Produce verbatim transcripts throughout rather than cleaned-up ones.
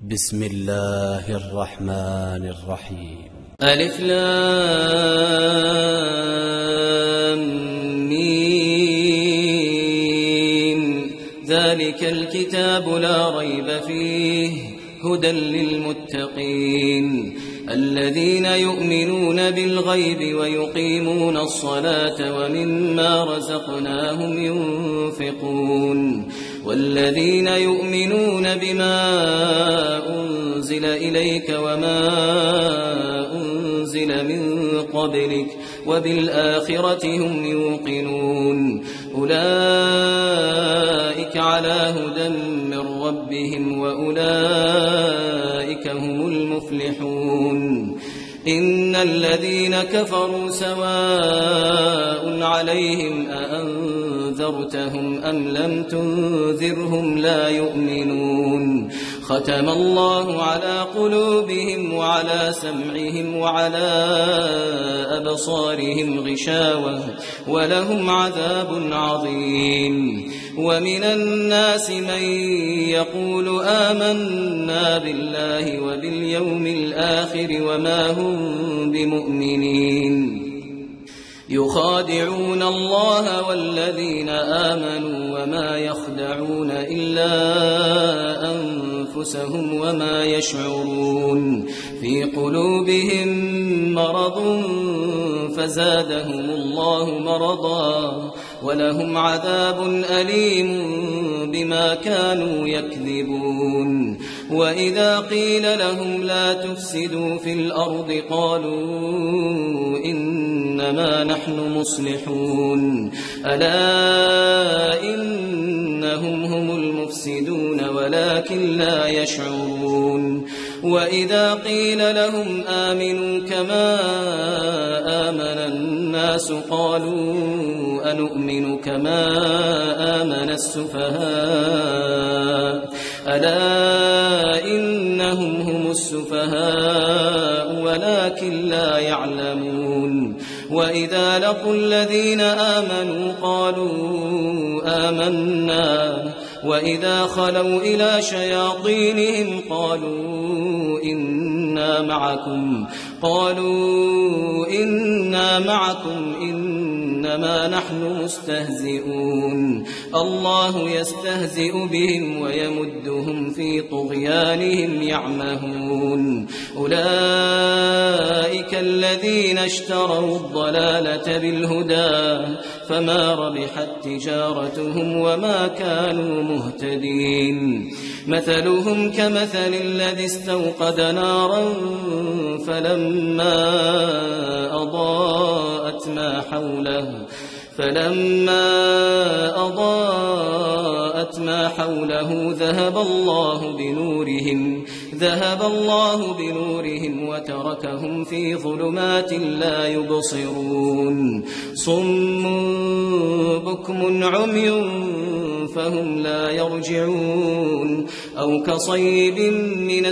بسم الله الرحمن الرحيم. ألف لام ميم. ذلك الكتاب لا ريب فيه هدى للمتقين الذين يؤمنون بالغيب ويقيمون الصلاة ومما رزقناهم ينفقون والذين يؤمنون بما أنزل إليك وما أنزل من قبلك وبالآخرة هم يوقنون أولئك على هدى من ربهم وأولئك هم المفلحون. إن الذين كفروا سواء عليهم أأنذرتهم أم لم تنذرهم لا يؤمنون. ختم الله على قلوبهم وعلى سمعهم وعلى أبصارهم غشاوة ولهم عذاب عظيم. ومن الناس من يقول آمنا بالله وباليوم الآخر وما هم بمؤمنين يخادعون الله والذين آمنوا وما يخدعون إلا أنفسهم وما يشعرون. في قلوبهم مرض فزادهم الله مرضا ولهم عذاب أليم بما كانوا يكذبون. وإذا قيل لهم لا تفسدوا في الأرض قالوا إنما نحن مصلحون ألا إنهم هم المفسدون ولكن لا يشعرون. وإذا قيل لهم آمنوا كما آمن الناس قالوا أنؤمن كما آمن السفهاء ألا إنهم هم السفهاء ولكن لا يعلمون. وإذا لقوا الذين آمنوا قالوا آمنا وإذا خلوا إلى شياطينهم قالوا إنا معكم قالوا إنا معكم إنما نحن مستهزئون. الله يستهزئ بهم ويمدهم في طغيانهم يعمهون. أولئك الذين اشتروا الضلالة بالهدى فما ربحت تجارتهم وما كانوا مهتدين. مثلهم كمثل الذي استوقد نارا فلما أضاءت ما حوله فلما أضاءت ما حوله ذهب الله بنورهم ذهب الله بنورهم وتركهم في ظلمات لا يبصرون. صم بكم عمي فهم لا يرجعون. أو كصيب من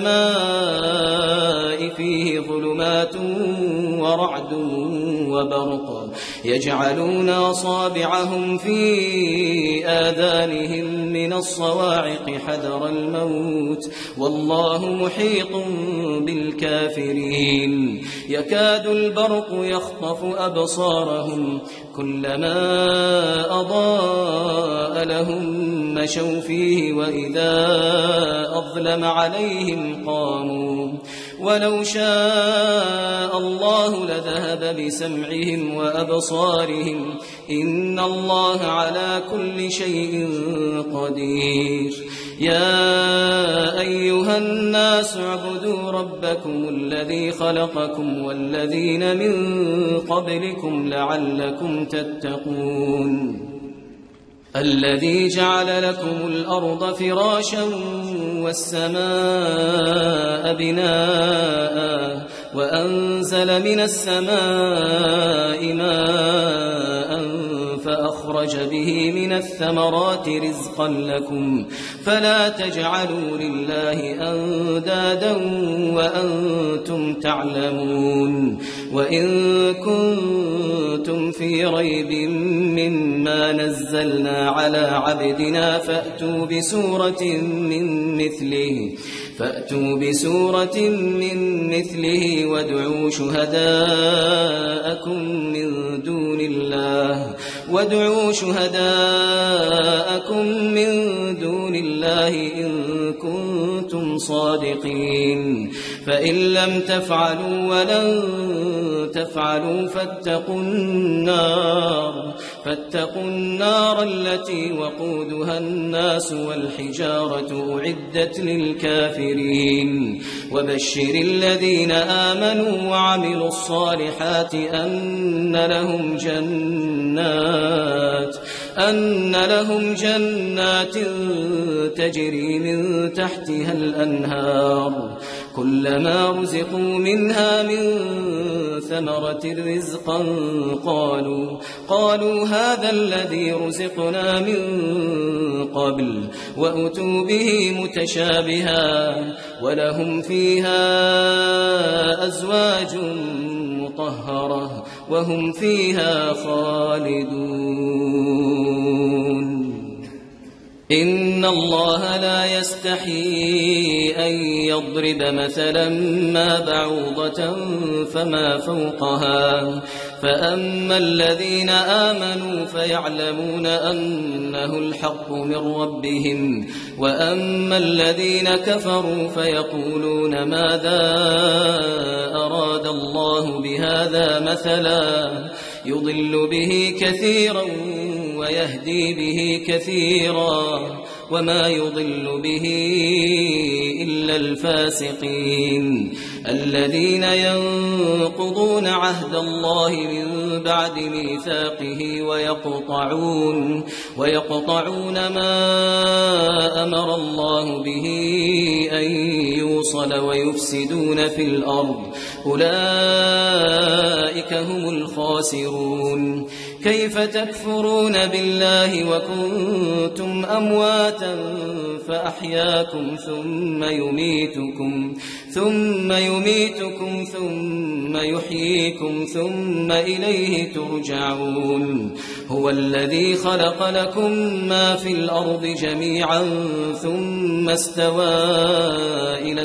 السماء فيه ظلمات ورعد وبرق يجعلون أصابعهم في آذانهم من الصواعق حذر الموت والله محيط بالكافرين. يكاد البرق يخطف أبصارهم كلما أضاء لهم مشوا فيه وإذا أظلم عليهم قاموا ولو شاء الله لذهب بسمعهم وأبصارهم إن الله على كل شيء قدير. يا أيها الناس اعبدوا ربكم الذي خلقكم والذين من قبلكم لعلكم تتقون. الذي جعل لكم الأرض فراشا والسماء بناء وأنزل من السماء ماء فأخرج به من الثمرات رزقا لكم فلا تجعلوا لله أندادا وأنتم تعلمون. وإن كنتم في ريب مما نزلنا على عبدنا فأتوا بسورة من مثله فأتوا بسورة من مثله وادعوا شهداءكم من دون الله وادعوا شهداءكم من دون الله إن كنتم صادقين فإن لم تفعلوا ولن تفعلوا فاتقوا النار فاتقوا النار التي وقودها الناس والحجارة أعدت للكافرين وبشر الذين آمنوا وعملوا الصالحات أن لهم جنات أن لهم جنات تجري من تحتها الأنهار كلما رزقوا منها من ثمرة رزقا قالوا قالوا هذا الذي رزقنا من قبل وأتوا به متشابها ولهم فيها أزواج مطهرة وهم فيها خالدون إن الله لا يستحيي أن يضرب مثلا ما بعوضة فما فوقها فأما الذين آمنوا فيعلمون أنه الحق من ربهم وأما الذين كفروا فيقولون ماذا أراد الله بهذا مثلا يضل به كثيرا ويهدي به كثيرا وما يضل به إلا الفاسقين الذين ينقضون عهد الله من بعد ميثاقه ويقطعون ويقطعون ما أمر الله به أن يوصل ويفسدون في الأرض أولئك هم الخاسرون كيف تكفرون بالله وكنتم أمواتا فأحياكم ثم يميتكم ثم يميتكم ثم يحييكم ثم إليه ترجعون هو الذي خلق لكم ما في الأرض جميعا ثم استوى إلى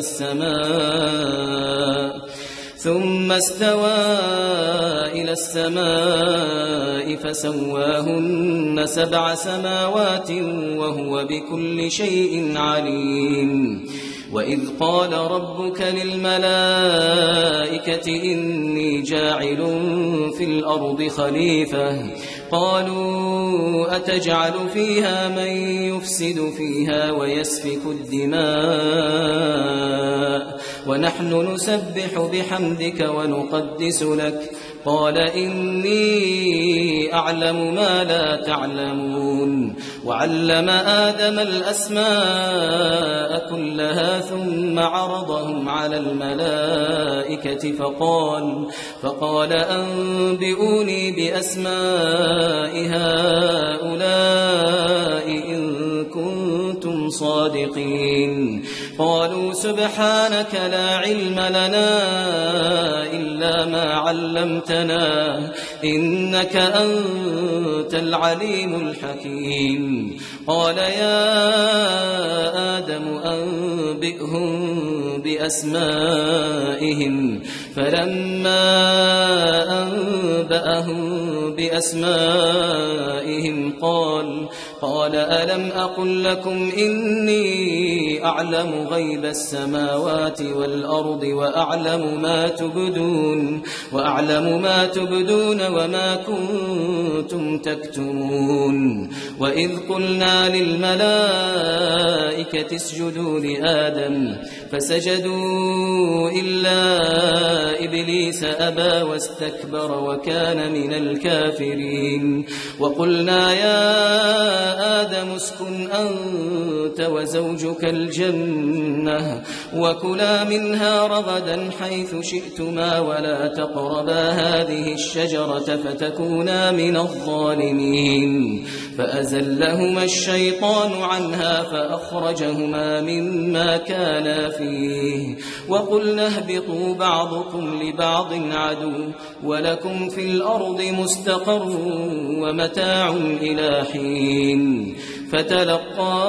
السماء ثم استوى إلى السماء فسواهن سبع سماوات وهو بكل شيء عليم وإذ قال ربك للملائكة إني جاعل في الأرض خليفة قالوا أتجعل فيها من يفسد فيها ويسفك الدماء ونحن نسبح بحمدك ونقدس لك قال إني أعلم ما لا تعلمون وعلم آدم الأسماء كلها ثم عرضهم على الملائكة فقال فقال أنبئوني بأسماء هؤلاء إن كنتم صادقين قالوا سبحانك لا علم لنا إلا ما علمتنا إنك أنت العليم الحكيم قال يا آدم أنبئهم بأسمائهم فلما أنبأهم بأسمائهم قال قال ألم أقل لكم إني أعلم غيب السماوات والأرض وأعلم ما تبدون وأعلم ما تبدون وما كنتم تكتمون وإذ قلنا للملائكة اسجدوا لآدم فسجدوا إلا إبليس أبى واستكبر وكان من الكافرين وقلنا يا آدم اسكن أنت وزوجك الجنة وكلا منها رغدا حيث شئتما ولا تقربا هذه الشجرة فتكونا من الظالمين فأزلهما الشيطان عنها فأخرجهما مما كانا فيه وقلنا اهبطوا بعضكم بعضكم لبعض عدو ولكم في الأرض مستقر ومتاع إلى حين فتلقى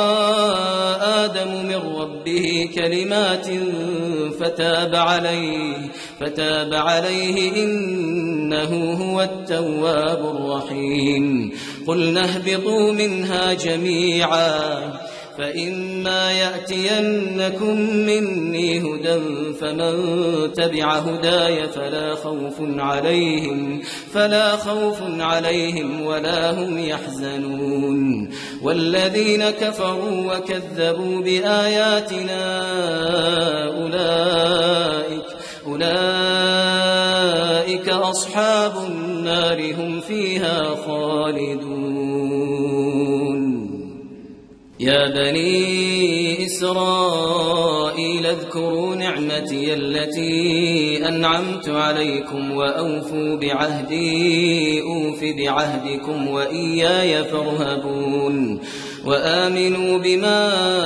آدم من ربه كلمات فتاب عليه فتاب عليه إنه هو التواب الرحيم قلنا اهبطوا منها جميعا فإما يأتينكم مني هدى فمن تبع هداي فلا خوف عليهم فلا خوف عليهم ولا هم يحزنون والذين كفروا وكذبوا بآياتنا أولئك أولئك أصحاب النار هم فيها خالدون يا بني إسرائيل اذكروا نعمتي التي أنعمت عليكم وأوفوا بعهدي أوف بعهدكم وإياي فارهبون وآمنوا بما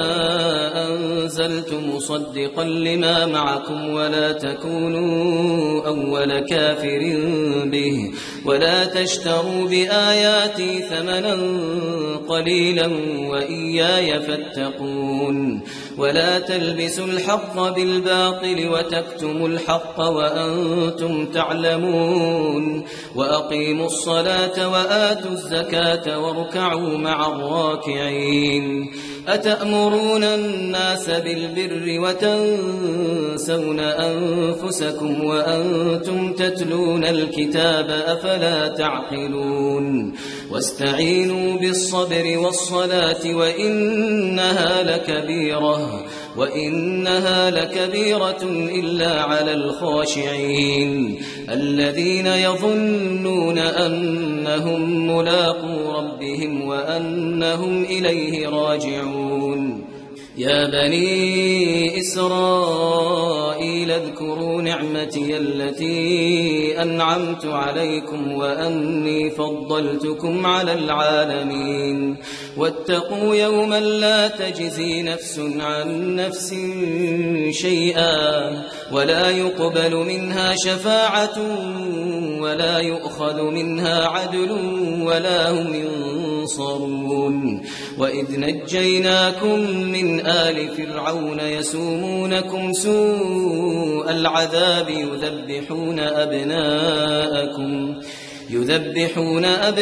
أنزلت مصدقا لما معكم ولا تكونوا أول كافر به ولا تشتروا بآياتي ثمنا قليلا وإياي فاتقون ولا تلبسوا الحق بالباطل وتكتموا الحق وأنتم تعلمون وأقيموا الصلاة وآتوا الزكاة واركعوا مع الراكعين أتأمرون الناس بالبر وتنسون أنفسكم وأنتم تتلون الكتاب أفلا تعقلون واستعينوا بالصبر والصلاة وإنها لكبيرة وإنها لكبيرة إلا على الخاشعين الذين يظنون أنهم ملاقو ربهم وأنهم إليه راجعون يا بني إسرائيل اذكروا نعمتي التي أنعمت عليكم وأني فضلتكم على العالمين واتقوا يوما لا تجزي نفس عن نفس شيئا ولا يقبل منها شفاعة ولا يؤخذ منها عدل ولا هم ينصرون وإذ نجيناكم من آل فرعون يسومونكم سوء العذاب يذبحون أبناءكم يذبحون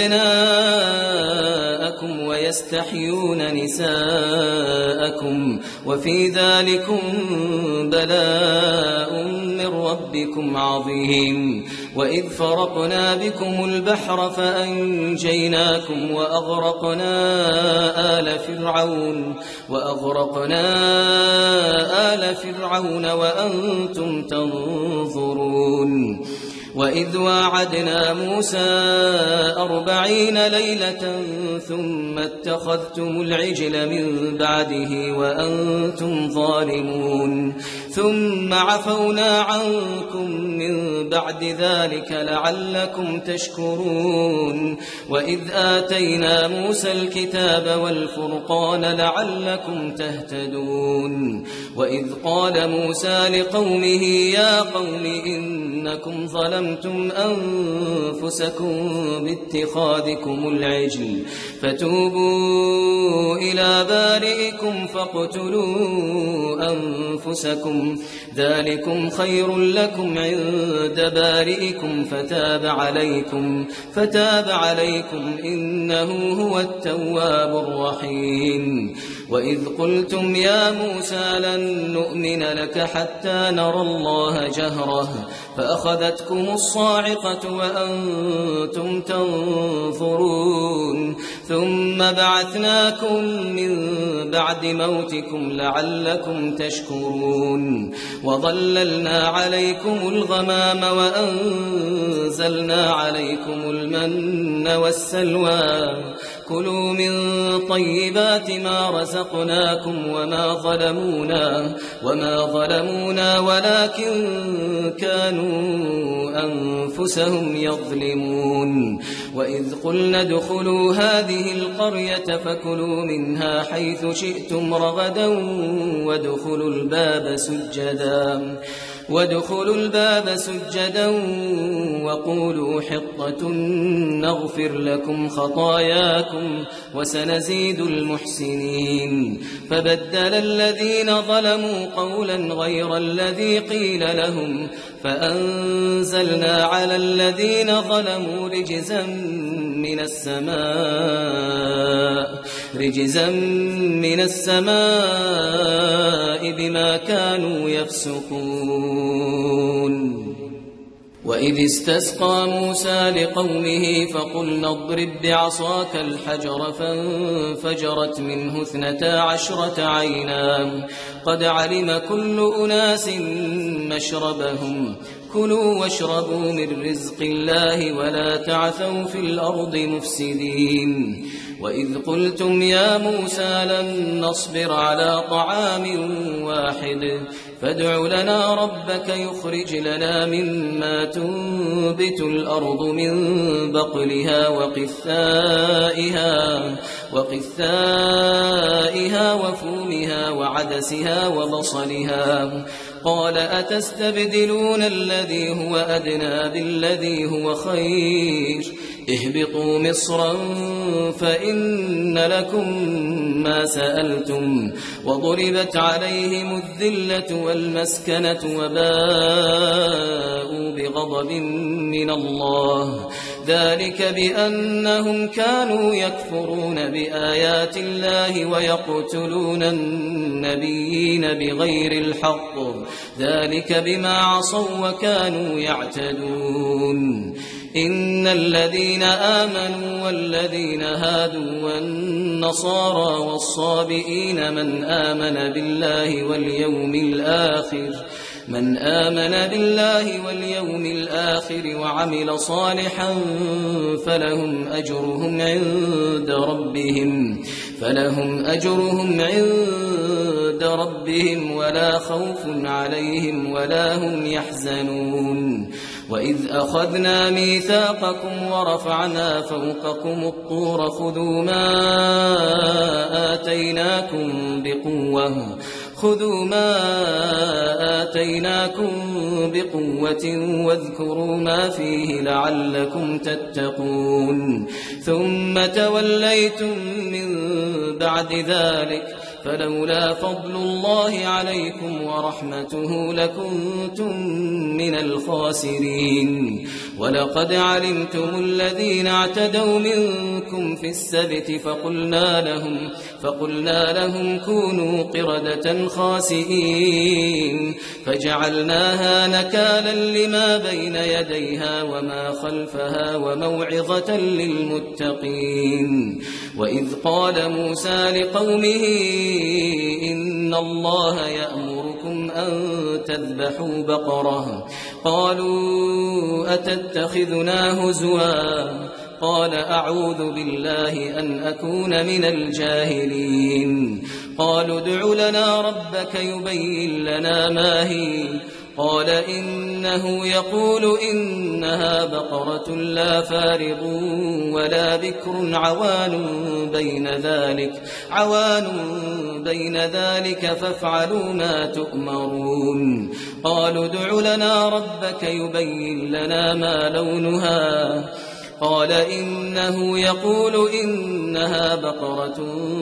أبناءكم ويستحيون نساءكم وفي ذلكم بلاء من ربكم عظيم وإذ فرقنا بكم البحر فأنجيناكم وأغرقنا آل فرعون وأغرقنا آل فرعون وأنتم تنظرون وإذ واعدنا موسى أربعين ليلة ثم اتخذتم العجل من بعده وأنتم ظالمون ثم عفونا عنكم من بعد ذلك لعلكم تشكرون وإذ آتينا موسى الكتاب والفرقان لعلكم تهتدون وإذ قال موسى لقومه يا قوم إنكم ظلمتم أنفسكم باتخاذكم العجل فتوبوا إلى بارئكم فاقتلوا أنفسكم ذلكم خير لكم عند بارئكم فتاب عليكم فتاب عليكم إنه هو التواب الرحيم وإذ قلتم يا موسى لن نؤمن لك حتى نرى الله جهرة فأخذتكم الصاعقة وأنتم تنظرون ثم بعثناكم من بعد موتكم لعلكم تشكرون وظللنا عليكم الغمام وأنزلنا عليكم المن والسلوى كلوا من طيبات ما رزقناكم وما ظلمونا وما ظلمونا ولكن كانوا أنفسهم يظلمون وإذ قلنا ادخلوا هذه القرية فكلوا منها حيث شئتم رغدا وادخلوا الباب سجدا وادخلوا الباب سجدا وقولوا حطة نغفر لكم خطاياكم وسنزيد المحسنين. فبدل الذين ظلموا قولا غير الذي قيل لهم فأنزلنا على الذين ظلموا رجزا من السماء رجزا من السماء بما كانوا يفسقون. وإذ استسقى موسى لقومه فقلنا اضرب بعصاك الحجر فانفجرت منه اثنتا عشرة عينا قد علم كل أناس مشربهم كلوا واشربوا من رزق الله ولا تعثوا في الأرض مفسدين. وإذ قلتم يا موسى لن نصبر على طعام واحد فادع لنا ربك يخرج لنا مما تنبت الأرض من بقلها وقثائها وقثائها وفومها وعدسها وبصلها قال أتستبدلون الذي هو أدنى بالذي هو خير اهبطوا مصرا فإن لكم ما سألتم وضربت عليهم الذلة والمسكنة وباءوا بغضب من الله ذلك بأنهم كانوا يكفرون بآيات الله ويقتلون النبيين بغير الحق ذلك بما عصوا وكانوا يعتدون. إن الذين آمنوا والذين هادوا والنصارى والصابئين من آمن بالله واليوم الآخر من آمن بالله واليوم الآخر وعمل صالحا فلهم أجرهم عند ربهم فلهم أجرهم عند ربهم ولا خوف عليهم ولا هم يحزنون. وإذ أخذنا ميثاقكم ورفعنا فوقكم الطور خذوا ما آتيناكم بقوة خذوا ما آتيناكم بقوة واذكروا ما فيه لعلكم تتقون. ثم توليتم من بعد ذلك فلولا فضل الله عليكم ورحمته لكنتم من الخاسرين. ولقد علمتم الذين اعتدوا منكم في السبت فقلنا لهم فقلنا لهم كونوا قردة خاسئين فجعلناها نكالا لما بين يديها وما خلفها وموعظة للمتقين. وإذ قال موسى لقومه إن الله يأمركم أن تذبحوا بقرة قالوا أتتخذنا هزوا قال أعوذ بالله أن أكون من الجاهلين. قالوا ادع لنا ربك يبين لنا ما هي قال إنه يقول إنها بقرة لا فارض ولا بكر عوان بين ذلك عوان بين ذلك فافعلوا ما تؤمرون. قالوا ادع لنا ربك يبين لنا ما لونها قال إنه يقول إنها بقرة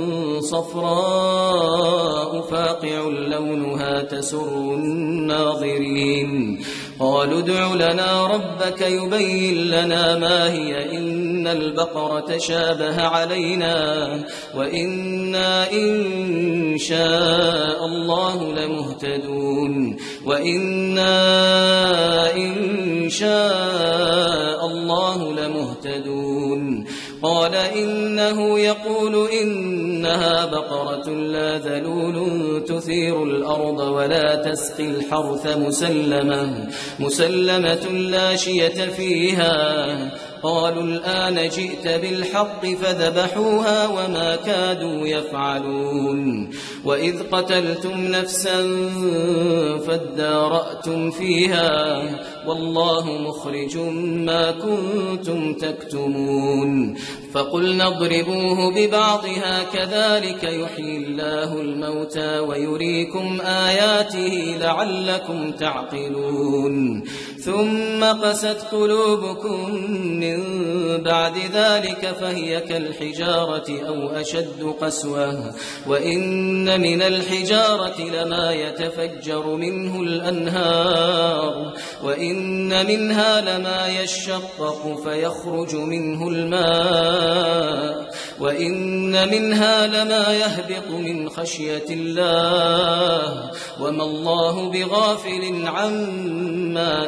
صفراء فاقع لونها تسر الناظرين. قالوا ادع لنا ربك يبين لنا ما هي إن البقرة شابه علينا وإنا إن شاء الله لمهتدون وإنا إن شاء الله لمهتدون. قال إنه يقول إنها بقرة لا ذلول تثير الأرض ولا تسقي الحرث مسلمة مسلمة لا شية فيها قالوا الآن جئت بالحق فذبحوها وما كادوا يفعلون وإذ قتلتم نفسا فادارأتم فيها والله مخرج ما كنتم تكتمون فقلنا اضربوه ببعضها كذلك يحيي الله الموتى ويريكم آياته لعلكم تعقلون ثم قست قلوبكم من بعد ذلك فهي كالحجارة أو أشد قسوة وإن من الحجارة لما يتفجر منه الأنهار وإن منها لما يشقق فيخرج منه الماء وإن منها لما يهبط من خشية الله وما الله بغافل عما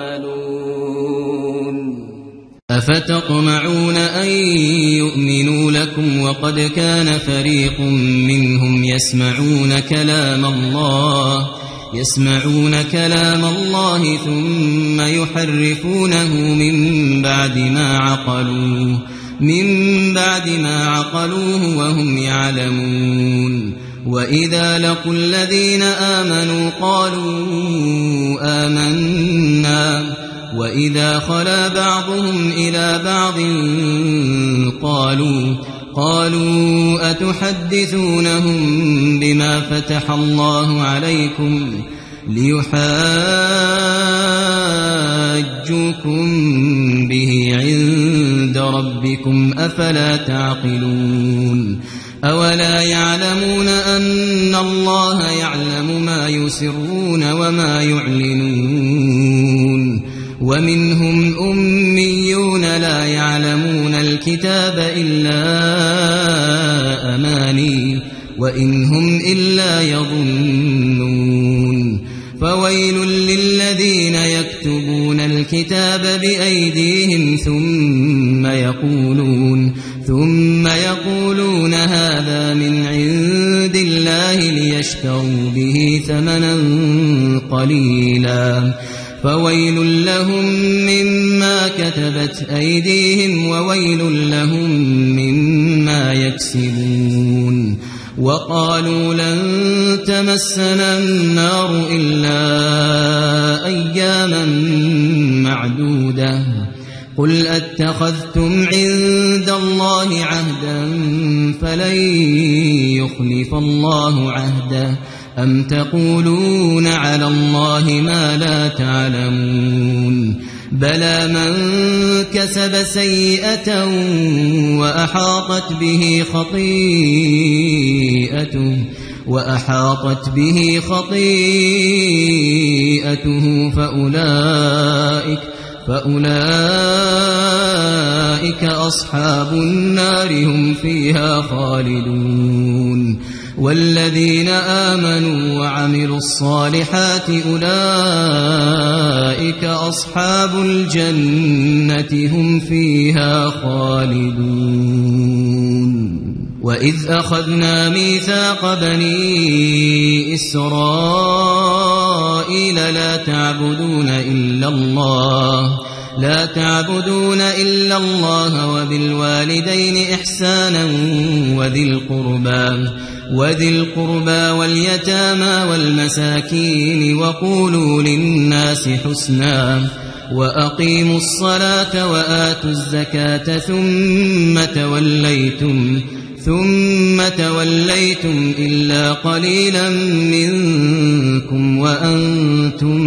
تعملون أفتطمعون أن يؤمنوا لكم وقد كان فريق منهم يسمعون كلام الله يسمعون كلام الله ثم يحرفونه من بعد ما عقلوه من بعد ما عقلوه وهم يعلمون وإذا لقوا الذين آمنوا قالوا آمنا وإذا خلا بعضهم إلى بعض قالوا قالوا أتحدثونهم بما فتح الله عليكم ليحاجوكم به عند ربكم أفلا تعقلون أولا يعلمون أن الله يعلم ما يسرون وما يعلنون ومنهم أميون لا يعلمون الكتاب إلا أماني وإن هم إلا يظنون فويل للذين يكتبون الكتاب بأيديهم ثم يقولون ثم يقولون هذا من عند الله ليشتروا به ثمنا قليلا فويل لهم مما كتبت أيديهم وويل لهم مما يكسبون وقالوا لن تمسنا النار إلا أياما معدودة قل أتخذتم عند الله عهدا فلن يخلف الله عهده أم تقولون على الله ما لا تعلمون بلى من كسب سيئة وأحاطت به خطيئته وأحاطت به خطيئته فأولئك فأولئك أصحاب النار هم فيها خالدون والذين آمنوا وعملوا الصالحات أولئك أصحاب الجنة هم فيها خالدون وإذ أخذنا ميثاق بني إسرائيل لا تعبدون إلا الله لا تعبدون إلا الله وبالوالدين إحسانا وذي القربى وذي القربى واليتامى والمساكين وقولوا للناس حسنا وأقيموا الصلاة وآتوا الزكاة ثم توليتم ثم توليتم إلا قليلا منكم وأنتم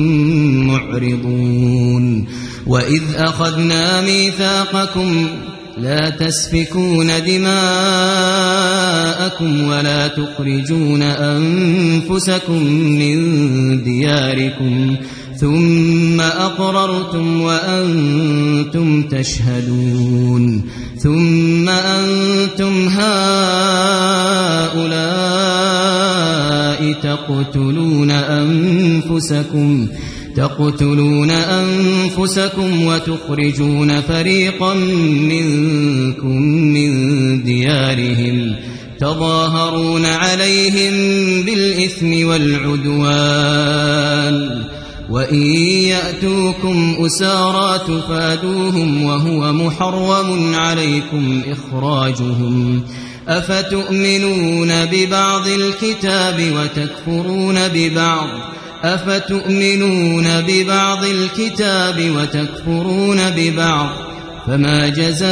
معرضون وإذ أخذنا ميثاقكم لا تسفكون دماءكم ولا تخرجون أنفسكم من دياركم ثم أقررتم وأنتم تشهدون ثم أنتم هؤلاء تقتلون أنفسكم تقتلون أنفسكم وتخرجون فريقا منكم من ديارهم تظاهرون عليهم بالإثم والعدوان وإن يأتوكم أسارى تفادوهم وهو محرم عليكم إخراجهم أفتؤمنون ببعض الكتاب وتكفرون ببعض أفتؤمنون ببعض الكتاب وتكفرون ببعض فما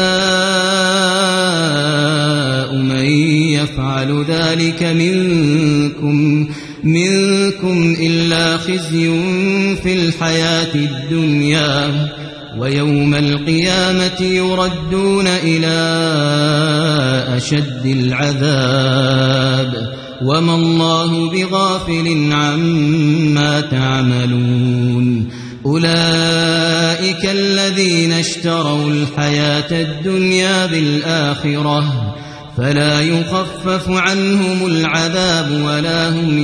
جزاء من يفعل ذلك منكم منكم إلا خزي في الحياة الدنيا ويوم القيامة يردون إلى أشد العذاب وما الله بغافل عما تعملون أولئك الذين اشتروا الحياة الدنيا بالآخرة فلا يخفف عنهم العذاب ولا هم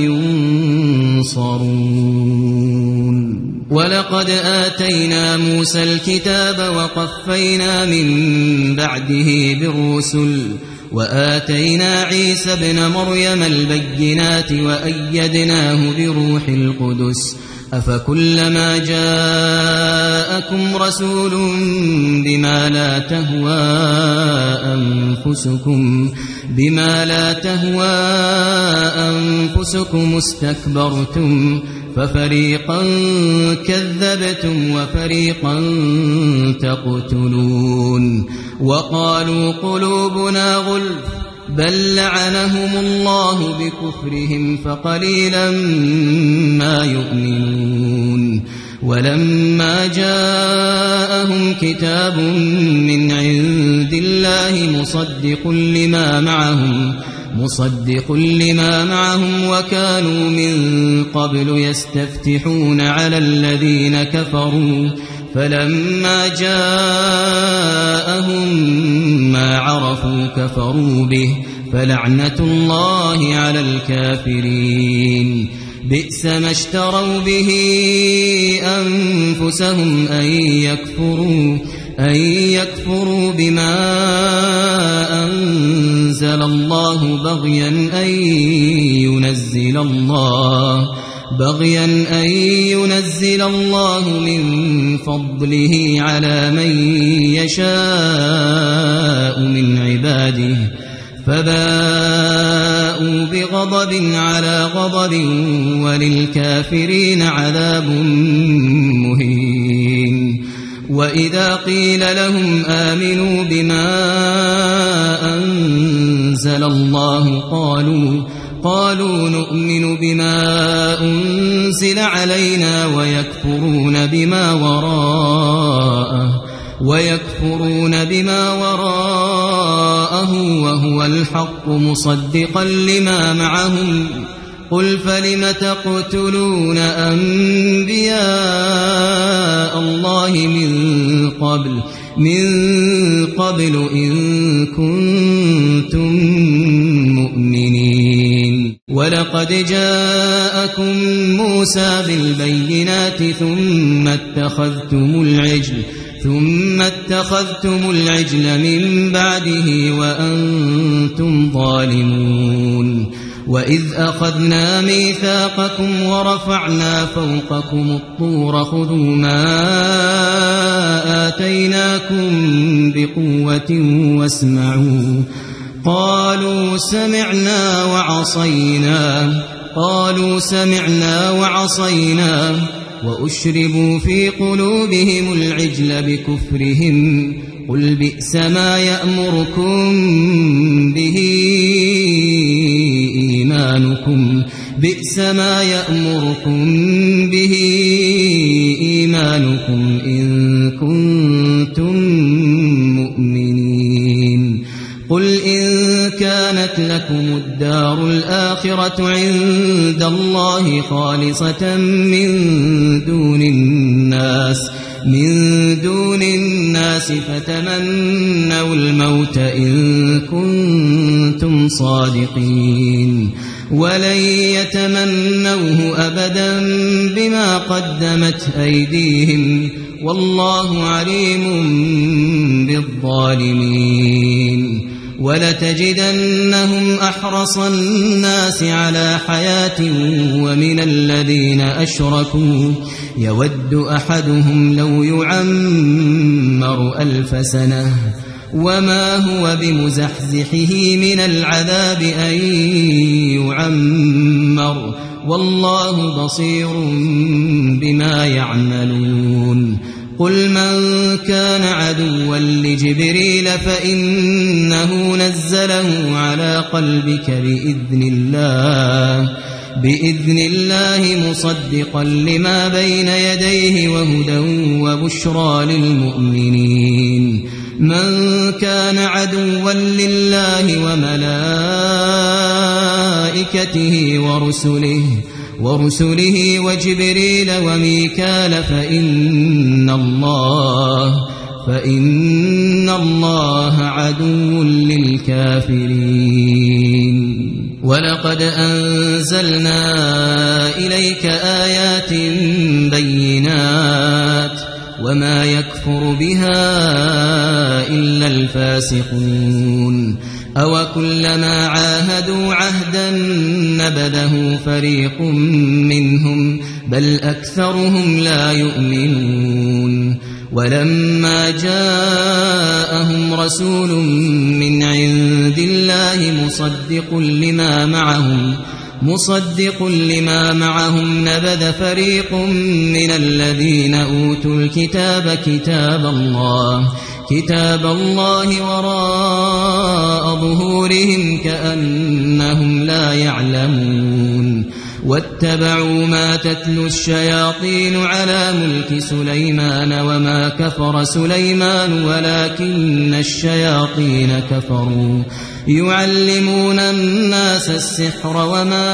ينصرون ولقد آتينا موسى الكتاب وقفينا من بعده بالرسل وآتينا عيسى ابن مريم البينات وأيدناه بروح القدس أفكلما جاءكم رسول بما لا تهوى أنفسكم بما لا تهوى أنفسكم استكبرتم ففريقا كذبتم وفريقا تقتلون وقالوا قلوبنا غلف بل لعنهم الله بكفرهم فقليلا ما يؤمنون ولما جاءهم كتاب من عند الله مصدق لما معهم مصدق لما معهم وكانوا من قبل يستفتحون على الذين كفروا فلما جاءهم ما عرفوا كفروا به فلعنة الله على الكافرين بئس ما اشتروا به أنفسهم أن يكفروا أن يكفروا بما أنزل الله بغيا أن ينزل الله بغيا أن ينزل الله من فضله على من يشاء من عباده فباءوا بغضب على غضب وللكافرين عذاب مهين وإذا قيل لهم آمنوا بما أنزل الله قالوا قالوا نؤمن بما أنزل علينا ويكفرون بما وراءه ويكفرون بما وراءه وهو الحق مصدقا لما معهم قل فلم تقتلون أنبياء الله من قبل من قبل إن كنتم مؤمنين ولقد جاءكم موسى بالبينات ثم اتخذتم العجل ثم اتخذتم العجل من بعده وأنتم ظالمون وإذ أخذنا ميثاقكم ورفعنا فوقكم الطور خذوا ما آتيناكم بقوة واسمعوا قالوا سمعنا وعصينا قالوا سمعنا وعصينا وأشربوا في قلوبهم العجل بكفرهم قل بئس ما يأمركم به إيمانكم بئس ما يأمركم به إيمانكم إن كنتم مؤمنين قل إن كانت لكم الدار الآخرة عند الله خالصة من دون الناس من دون الناس فتمنوا الموت إن كنتم صادقين ولن يتمنوه أبدا بما قدمت أيديهم والله عليم بالظالمين ولتجدنهم أحرص الناس على حياة ومن الذين أشركوا يود أحدهم لو يعمر ألف سنة وما هو بمزحزحه من العذاب أن يعمر والله بصير بما يعملون قل من كان عدوا لجبريل فإنه نزله على قلبك بإذن الله بإذن الله مصدقا لما بين يديه وهدى وبشرى للمؤمنين من كان عدوا لله وملائكته ورسله ورسله وجبريل وميكال فإن الله فإن الله عدو للكافرين ولقد أنزلنا إليك آيات بينات وما يكفر بها إلا الفاسقون أو كلما عاهدوا عهدا نبذه فريق منهم بل أكثرهم لا يؤمنون ولما جاءهم رسول من عند الله مصدق لما معهم مصدق لما معهم نبذ فريق من الذين أوتوا الكتاب كتاب الله كتاب الله وراء ظهورهم كأنهم لا يعلمون واتبعوا ما تتلو الشياطين على ملك سليمان وما كفر سليمان ولكن الشياطين كفروا يعلمون الناس السحر وما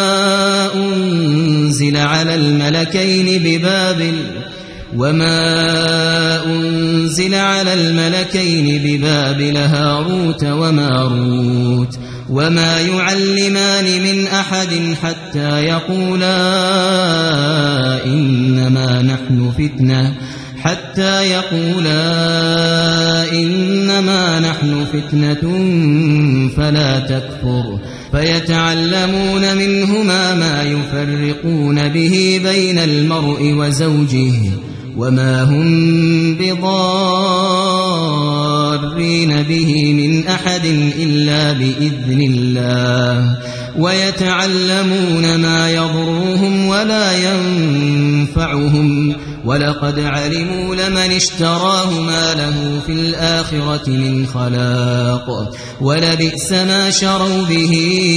أنزل على الملكين ببابل وما أنزل على الملكين ببابل هاروت وماروت وما يعلمان من أحد حتى يقولا إنما نحن فتنة حتى يقولا إنما نحن فتنة فلا تكفر فيتعلمون منهما ما يفرقون به بين المرء وزوجه وما هم بضارين به من أحد إلا بإذن الله ويتعلمون ما يضرهم ولا ينفعهم ولقد علموا لمن اشتراه ما له في الآخرة من خلاق ولبئس ما شروا به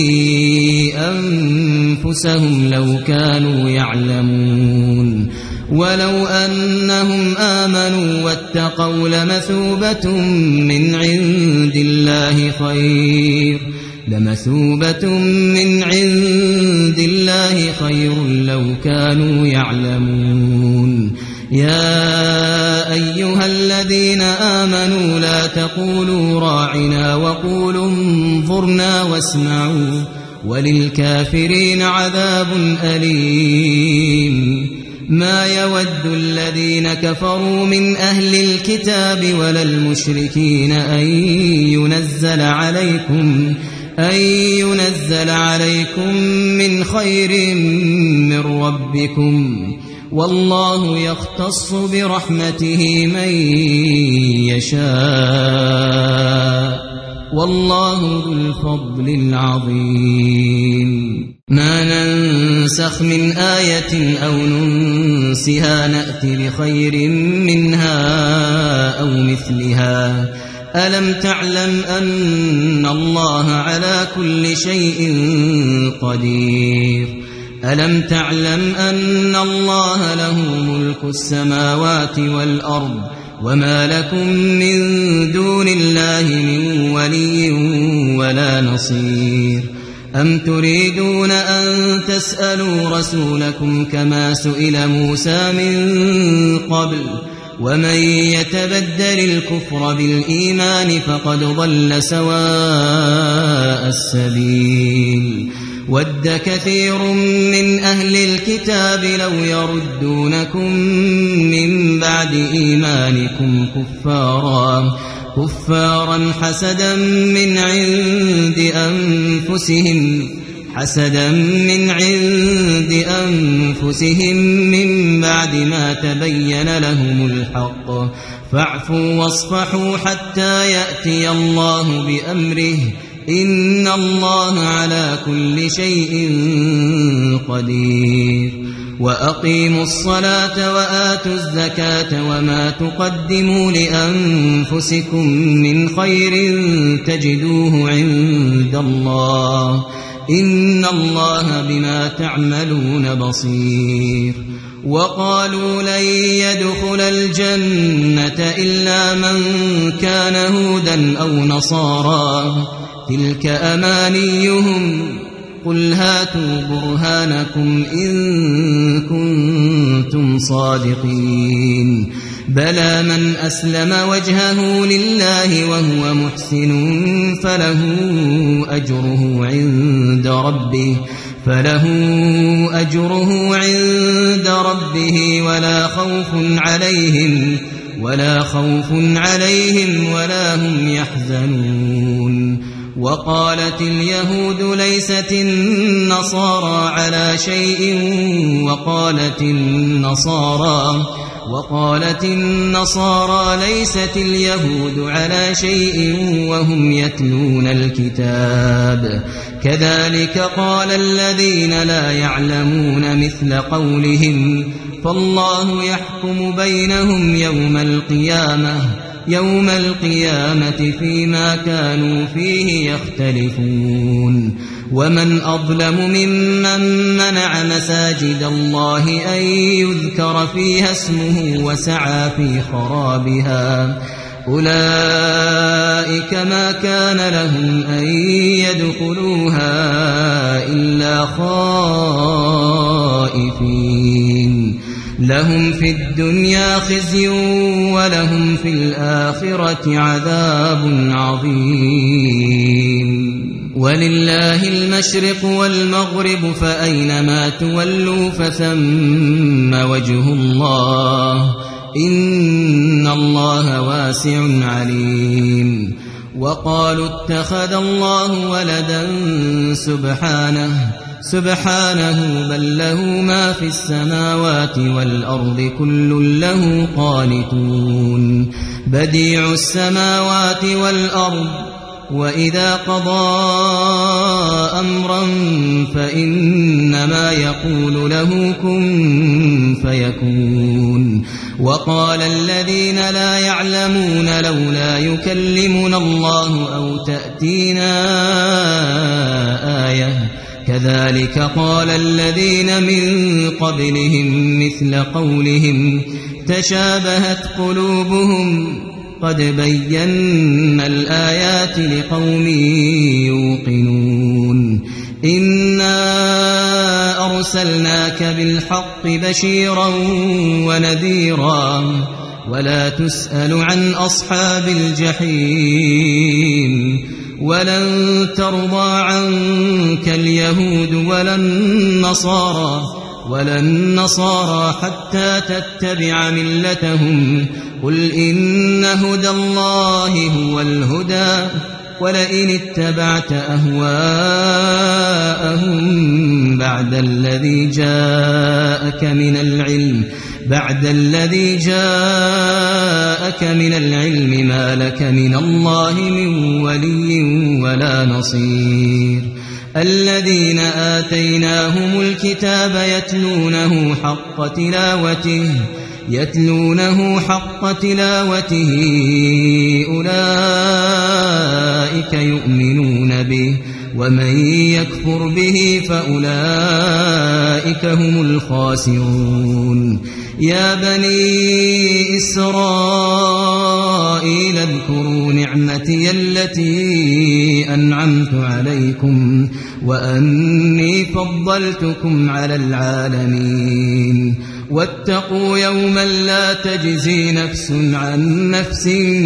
أنفسهم لو كانوا يعلمون ولو أنهم آمنوا واتقوا لمثوبة من عند الله خير لمثوبة من عند الله خير لو كانوا يعلمون يا أيها الذين آمنوا لا تقولوا راعنا وقولوا انظرنا واسمعوا وللكافرين عذاب أليم ما يود الذين كفروا من أهل الكتاب ولا المشركين أن ينزل عليكم أن ينزل عليكم من خير من ربكم والله يختص برحمته من يشاء والله ذو الفضل العظيم ما ننسخ من آية أو ننسها نأتي بخير منها أو مثلها ألم تعلم أن الله على كل شيء قدير ألم تعلم أن الله له ملك السماوات والأرض وما لكم من دون الله من ولي ولا نصير أم تريدون أن تسألوا رسولكم كما سئل موسى من قبل ومن يتبدل الكفر بالإيمان فقد ضل سواء السبيل ود كثير من أهل الكتاب لو يردونكم من بعد إيمانكم كفارا كفارا حسدا من عند أنفسهم حسدا من عند أنفسهم من بعد ما تبين لهم الحق فاعفوا واصفحوا حتى يأتي الله بأمره إن الله على كل شيء قدير وأقيموا الصلاة وآتوا الزكاة وما تقدموا لأنفسكم من خير تجدوه عند الله إن الله بما تعملون بصير وقالوا لن يدخل الجنة إلا من كان هودا أو نصارى تلك أمانيهم قل هاتوا برهانكم إن كنتم صادقين بلى من أسلم وجهه لله وهو محسن فله أجره عند ربه فله أجره عند ربه ولا خوف عليهم ولا خوف عليهم ولا هم يحزنون وقالت اليهود ليست النصارى على شيء وقالت النصارى وقالت النصارى ليست اليهود على شيء وهم يتلون الكتاب كذلك قال الذين لا يعلمون مثل قولهم فالله يحكم بينهم يوم القيامة يوم القيامة فيما كانوا فيه يختلفون ومن أظلم ممن منع مساجد الله أن يذكر فيها اسمه وسعى في خرابها أولئك ما كان لهم أن يدخلوها إلا خائفين لهم في الدنيا خزي ولهم في الآخرة عذاب عظيم ولله المشرق والمغرب فأينما تولوا فثم وجه الله إن الله واسع عليم وقالوا اتخذ الله ولدا سبحانه سبحانه بل له ما في السماوات والأرض كل له قانتون بديع السماوات والأرض وإذا قضى أمرا فإنما يقول له كن فيكون وقال الذين لا يعلمون لولا يكلمنا الله أو تأتينا آية كذلك قال الذين من قبلهم مثل قولهم تشابهت قلوبهم قد بينا الآيات لقوم يوقنون إنا أرسلناك بالحق بشيرا ونذيرا ولا تسأل عن أصحاب الجحيم ولن ترضى عنك اليهود ولا النصارى ولا النصارى حتى تتبع ملتهم قل إن هدى الله هو الهدى ولئن اتبعت أهواءهم بعد الذي جاءك من العلم بعد الذي جاءك من العلم ما لك من الله من ولي ولا نصير الذين آتيناهم الكتاب يتلونه حق تلاوته يتلونه حق تلاوته أولئك يؤمنون به ومن يكفر به فأولئك هم الخاسرون يا بني إسرائيل اذكروا نعمتي التي أنعمت عليكم وأني فضلتكم على العالمين واتقوا يوما لا تجزي نفس عن نفس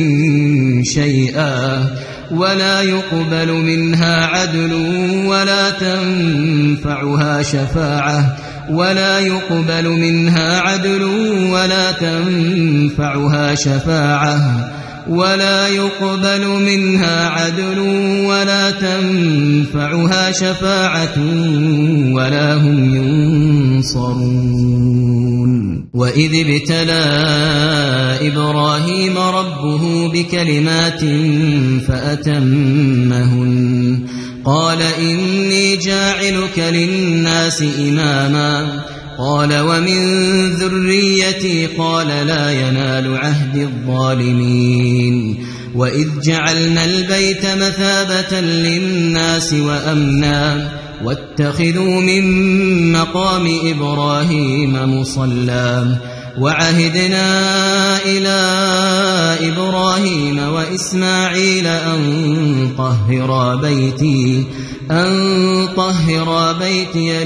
شيئا ولا يقبل منها عدل ولا تنفعها شفاعة ولا يقبل منها عدل ولا تنفعها شفاعة ولا يقبل منها عدل ولا تنفعها شفاعة ولا هم ينصرون وإذ ابتلى إبراهيم ربه بكلمات فأتمهن قال إني جاعلك للناس إماما قال ومن ذريتي قال لا ينال عهد الظالمين وإذ جعلنا البيت مثابة للناس وأمنا واتخذوا من مقام إبراهيم مصلى وعهدنا إلى إبراهيم وإسماعيل أن طهرا بيتي أن طهرا بيتي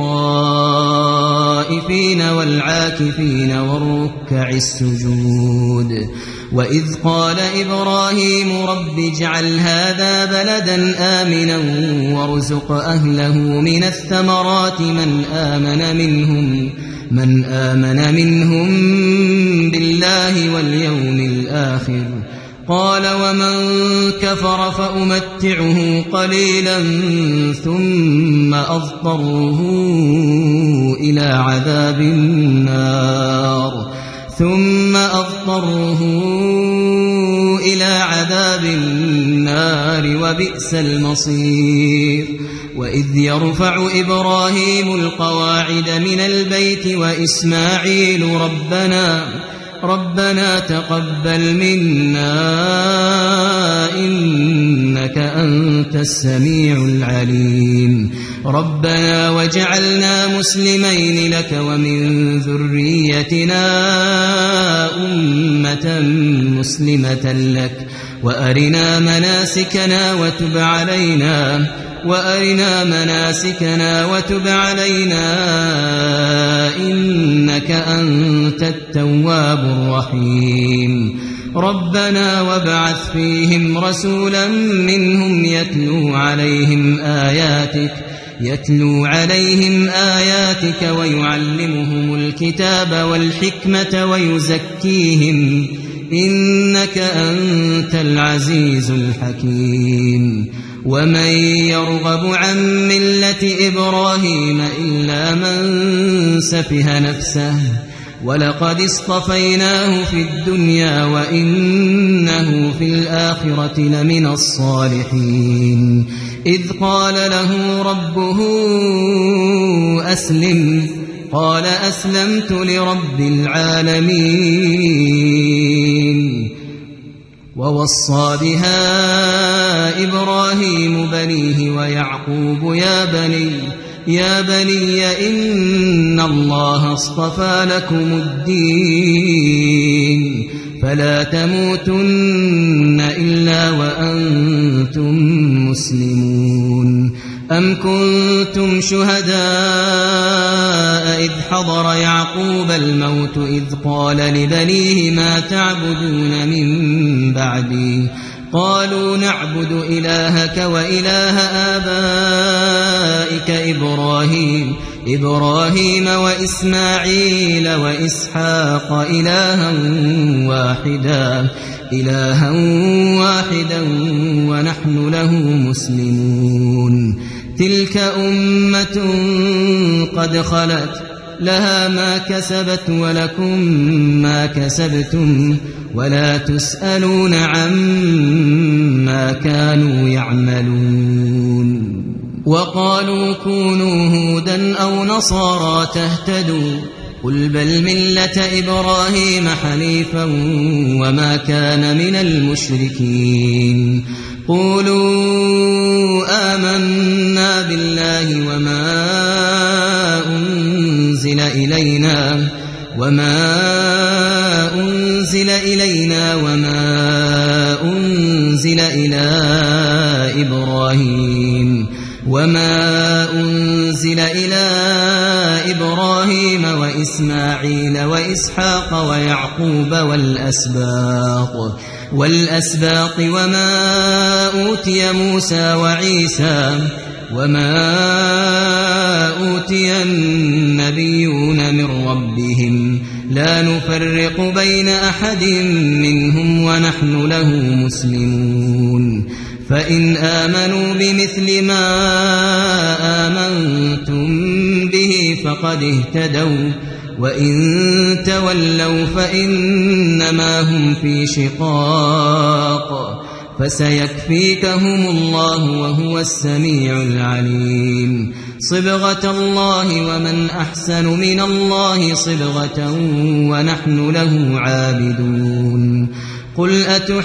للطائفين والعاكفين والركع السجود وإذ قال إبراهيم رب اجعل هذا بلدا آمنا وارزق أهله من الثمرات من آمن منهم من آمن منهم بالله واليوم الآخر قال ومن كفر فأمتعه قليلا ثم أضطره إلى عذاب النار ثم أضطره إلى عذاب النار وبئس المصير وإذ يرفع إبراهيم القواعد من البيت وإسماعيل ربنا ربنا تقبل منا إنك أنت السميع العليم ربنا وجعلنا مسلمين لك ومن ذريتنا أمة مسلمة لك وأرنا مناسكنا وتب علينا وأرنا مناسكنا وتب علينا إنك أنت التواب الرحيم ربنا وابعث فيهم رسولا منهم يتلو عليهم آياتك يتلو عليهم آياتك ويعلمهم الكتاب والحكمة ويزكيهم إنك أنت العزيز الحكيم ومن يرغب عن ملة إبراهيم إلا من سفه نفسه ولقد اصطفيناه في الدنيا وإنه في الآخرة لمن الصالحين إذ قال له ربه أسلم قال أسلمت لرب العالمين ووصى بها إبراهيم بنيه ويعقوب يا بني يا بني إن الله اصطفى لكم الدين فلا تموتن إلا وأنتم مسلمون أم كنتم شهداء إذ حضر يعقوب الموت إذ قال لبنيه ما تعبدون من بعدي قالوا نعبد إلهك وإله آبائك إبراهيم إبراهيم وإسماعيل وإسحاق إلها واحدا إلها واحدا ونحن له مسلمون تلك أمة قد خلت لها ما كسبت ولكم ما كسبتم ولا تسألون عما كانوا يعملون وقالوا كونوا هودا أو نصارى تهتدوا قل بل ملة إبراهيم حنيفا وما كان من المشركين قولوا آمنا بالله وما أنزل إلينا وما أنزل إلينا وما أنزل إلى إبراهيم وما أنزل إلى إبراهيم وإسماعيل وإسحاق ويعقوب والأسباط والأسباط وما أوتي موسى وعيسى وما أوتي النبيون من ربهم لا نفرق بين أحد منهم ونحن له مسلمون فإن آمنوا بمثل ما آمنتم به فقد اهتدوا وإن تولوا فإنما هم في شقاق فسيكفيكهم الله وهو السميع العليم صبغة الله ومن أحسن من الله صبغة ونحن له عابدون قل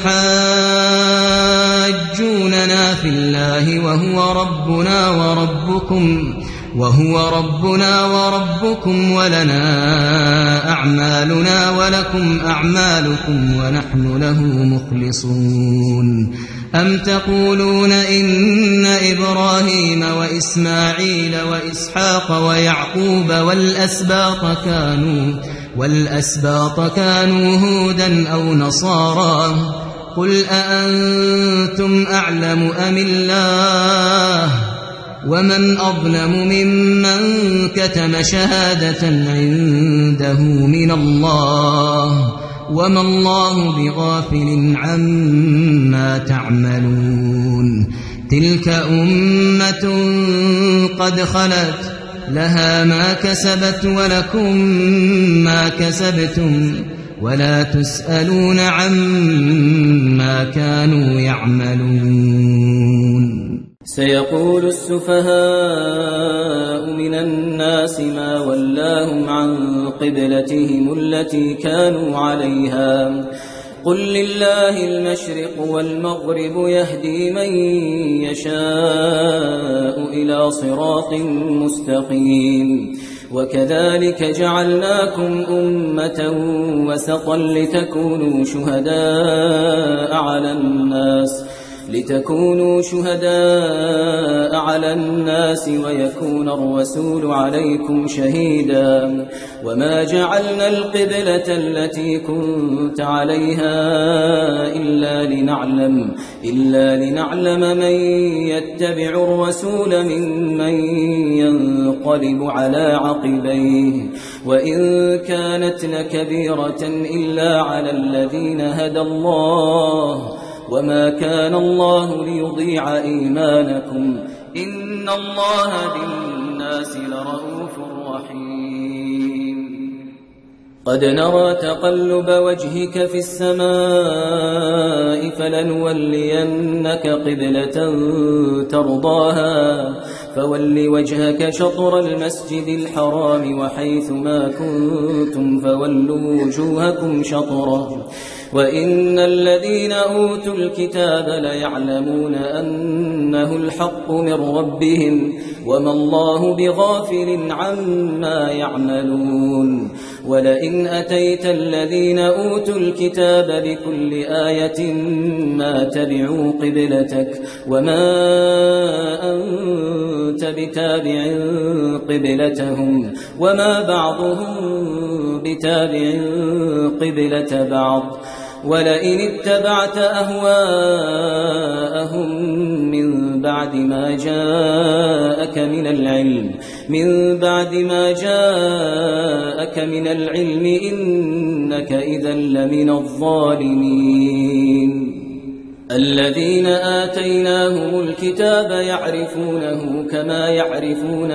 أتحاجوننا في الله وهو ربنا وربكم وهو ربنا وربكم ولنا أعمالنا ولكم أعمالكم ونحن له مخلصون أم تقولون إن إبراهيم وإسماعيل وإسحاق ويعقوب والأسباط كانوا والأسباط كانوا هودا أو نصارى قل أأنتم أعلم أم الله ومن أظلم ممن كتم شهادة عنده من الله وما الله بغافل عما تعملون تلك أمة قد خلت لها ما كسبت ولكم ما كسبتم ولا تسألون عما كانوا يعملون سيقول السفهاء من الناس ما ولاهم عن قبلتهم التي كانوا عليها قل لله المشرق والمغرب يهدي من يشاء إلى صراط مستقيم وكذلك جعلناكم أمة وسطا لتكونوا شهداء على الناس لتكونوا شهداء على الناس ويكون الرسول عليكم شهيدا وما جعلنا القبلة التي كنت عليها إلا لنعلم إلا لنعلم من يتبع الرسول ممن ينقلب على عقبيه وإن كانت لكبيرة إلا على الذين هدى الله وما كان الله ليضيع إيمانكم إن الله بالناس لرؤوف رحيم قد نرى تقلب وجهك في السماء فلنولينك قبلة ترضاها فول وجهك شطر المسجد الحرام وحيث ما كنتم فولوا وجوهكم شطره وإن الذين أوتوا الكتاب ليعلمون أنه الحق من ربهم وما الله بغافل عما يعملون ولئن أتيت الذين أوتوا الكتاب بكل آية ما تبعوا قبلتك وما أنت بتابع قبلتهم وما بعضهم بتابع قبلة بعض ولئن اتبعت أهواءهم من بعد ما جاءك من العلم من بعد ما جاءك من العلم إنك إذا لمن الظالمين الذين آتيناهم الكتاب يعرفونه كما يعرفون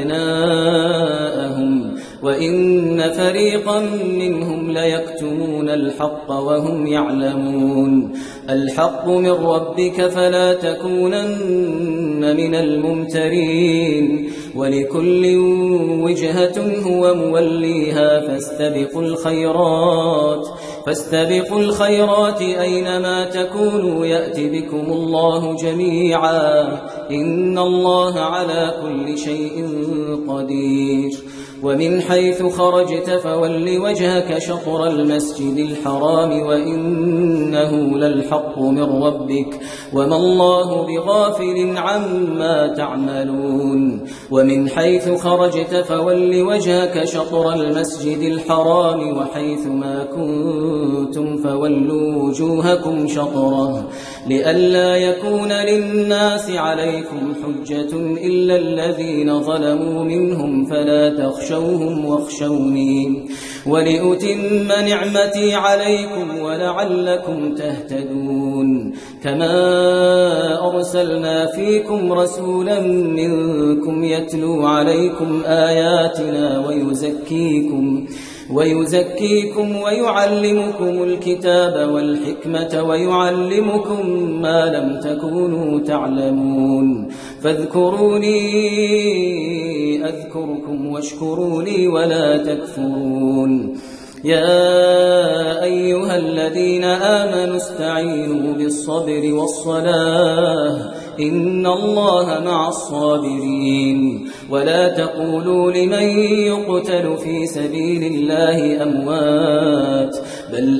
أبناءهم وإن فريقا منهم ليكتمون الحق وهم يعلمون الحق من ربك فلا تكونن من الممترين ولكل وجهة هو موليها فاستبقوا الخيرات فاستبقوا الخيرات أينما تكونوا يأتي بكم الله جميعا إن الله على كل شيء قدير ومن حيث خرجت فول وجهك شطر المسجد الحرام وإنه للحق من ربك وما الله بغافل عما تعملون ومن حيث خرجت فول وجهك شطر المسجد الحرام وحيث ما كنتم فولوا وجوهكم شطره لئلا يكون للناس عليكم حجة إلا الذين ظلموا منهم فلا تخشوهم واخشوني ولأتم نعمتي عليكم ولعلكم تهتدون كما أرسلنا فيكم رسولا منكم يتلو عليكم آياتنا ويزكيكم ويزكيكم ويعلمكم الكتاب والحكمة ويعلمكم ما لم تكونوا تعلمون فاذكروني أذكركم واشكروا لي ولا تكفرون يا أيها الذين آمنوا استعينوا بالصبر والصلاة إن الله مع الصابرين ولا تقولوا لمن يقتل في سبيل الله أموات بل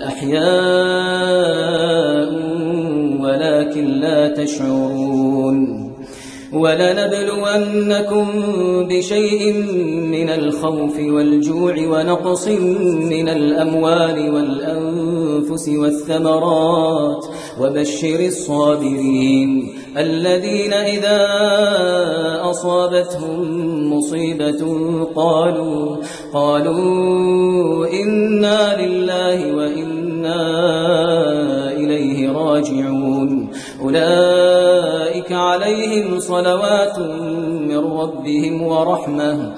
أحياء ولكن لا تشعرون ولنبلونكم بشيء من الخوف والجوع ونقص من الأموال والأنفس والثمرات وبشر الصابرين الذين إذا أصابتهم مصيبة قالوا قالوا إنا لله وإنا إليه راجعون أولئك عليهم صلوات من ربهم ورحمة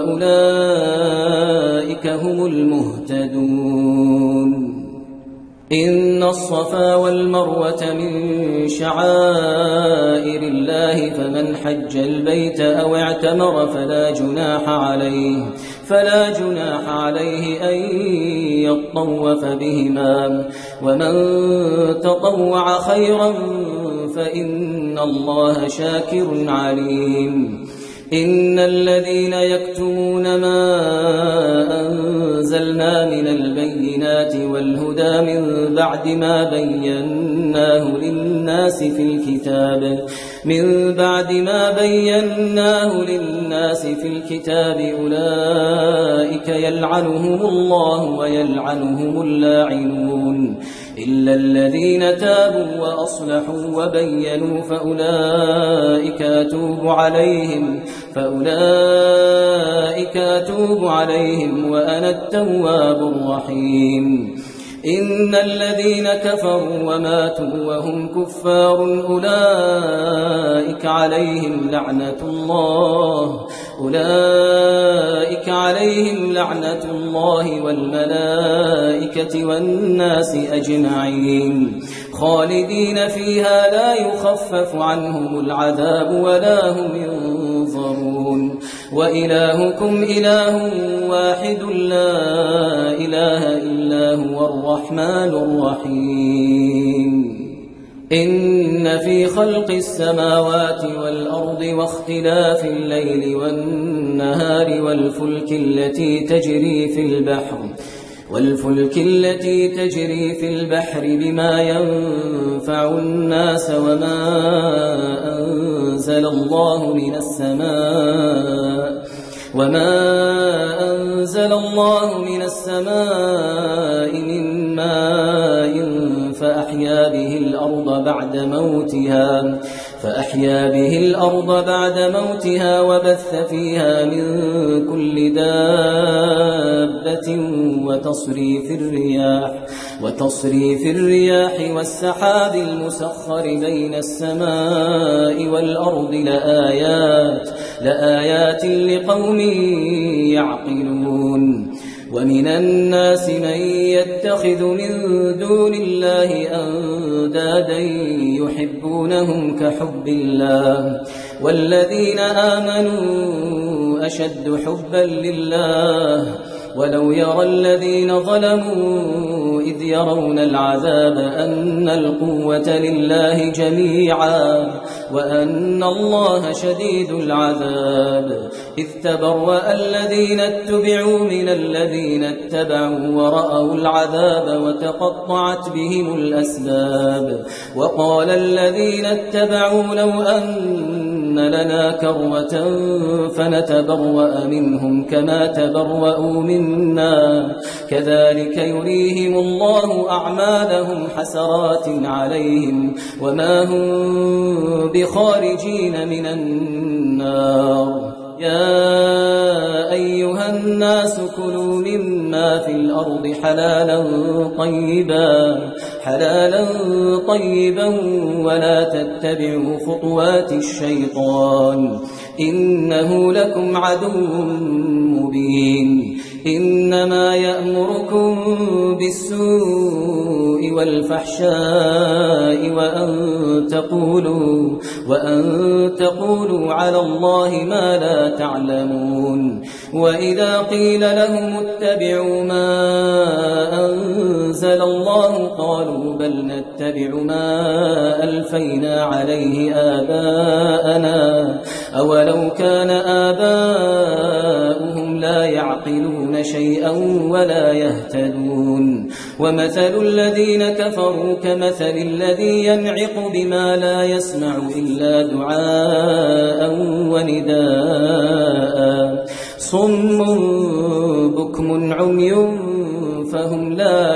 وأولئك هم المهتدون إن الصفا والمروة من شعائر الله فمن حج البيت أو اعتمر فلا جناح عليه فلا جناح عليه أن يطوف بهما ومن تطوع خيرا فإن الله شاكر عليم إن الذين يكتمون ما أنزلنا من البينات والهدى من بعد ما بيناه للناس في الكتاب من بعد ما بيناه للناس في الكتاب أولئك يلعنهم الله ويلعنهم اللاعنون إلا الذين تابوا وأصلحوا وبينوا فأولئك أتوب عليهم فأولئك أتوب عليهم وأنا التواب الرحيم إن الذين كفروا وماتوا وهم كفار أولئك عليهم لعنة الله أولئك عليهم لعنة الله والملائكة والناس أجمعين خالدين فيها لا يخفف عنهم العذاب ولا هم ينظرون وإلهكم إله واحد لا إله إلا هو الرحمن الرحيم إن في خلق السماوات والأرض واختلاف الليل والنهار والفلك التي تجري في البحر والفلك التي تجري في البحر بما ينفع الناس وما أنزل الله من السماء وما أنزل الله من السماء من ماء فأحيا به الأرض بعد موتها فأحيا به الأرض بعد موتها وبث فيها من كل دابة وتصريف الرياح وتصريف الرياح والسحاب المسخر بين السماء والأرض لآيات لآيات لقوم يعقلون ومن الناس من يتخذ من دون الله أندادا يحبونهم كحب الله والذين آمنوا أشد حبا لله ولو يرى الذين ظلموا إذ يرون العذاب أن القوة لله جميعا وأن الله شديد العذاب إذ تبرأ الذين اتبعوا من الذين اتبعوا ورأوا العذاب وتقطعت بهم الأسباب وقال الذين اتبعوا لو أن لنا كرة فنتبرأ منهم كما تبرأوا منا كذلك يريهم الله أعمالهم حسرات عليهم وما هم بخارجين من النار يا أيها الناس كلوا مما في الأرض حلالا طيبا حلالا طيبا ولا تتبعوا خطوات الشيطان إنه لكم عدو مبين إنما يأمركم بالسوء والفحشاء وأن تقولوا وأن تقولوا على الله ما لا تعلمون وإذا قيل لهم اتبعوا ما أنزل الله قالوا بل نتبع ما ألفينا عليه آباءنا أولو كان آباؤهم لا يعقلون شيئا ولا يهتدون ومثل الذين كفروا كمثل الذي ينعق بما لا يسمع إلا دعاء ونداء صم بكم عمي فهم لا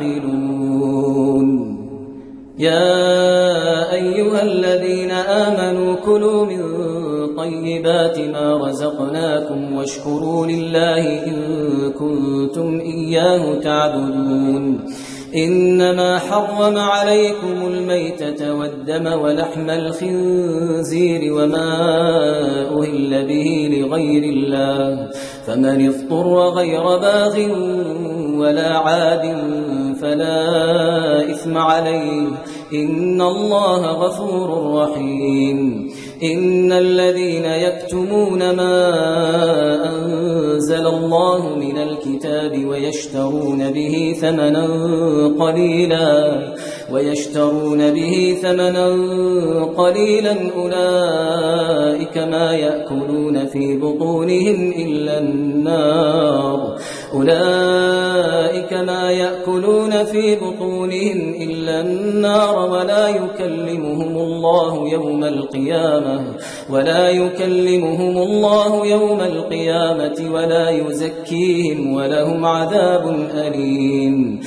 يعقلون يا أيها الذين آمنوا كلوا من طيبات ما رزقناكم واشكروا لله إن كنتم إياه تعبدون إنما حرم عليكم الميتة والدم ولحم الخنزير وما أهل به لغير الله فمن اضطر غير باغ ولا عاد فلا إثم عليه إن الله غفور رحيم إن الذين يكتمون ما أنزل الله من الكتاب ويشترون به ثمنا قليلا ويشترون به ثمنا قليلا أولئك ما يأكلون في بطونهم إلا النار أولئك ما يأكلون في بطونهم إلا النار ولا يكلمهم الله يوم القيامة ولا يكلمهم الله يوم القيامة ولا يزكيهم ولهم عذاب أليم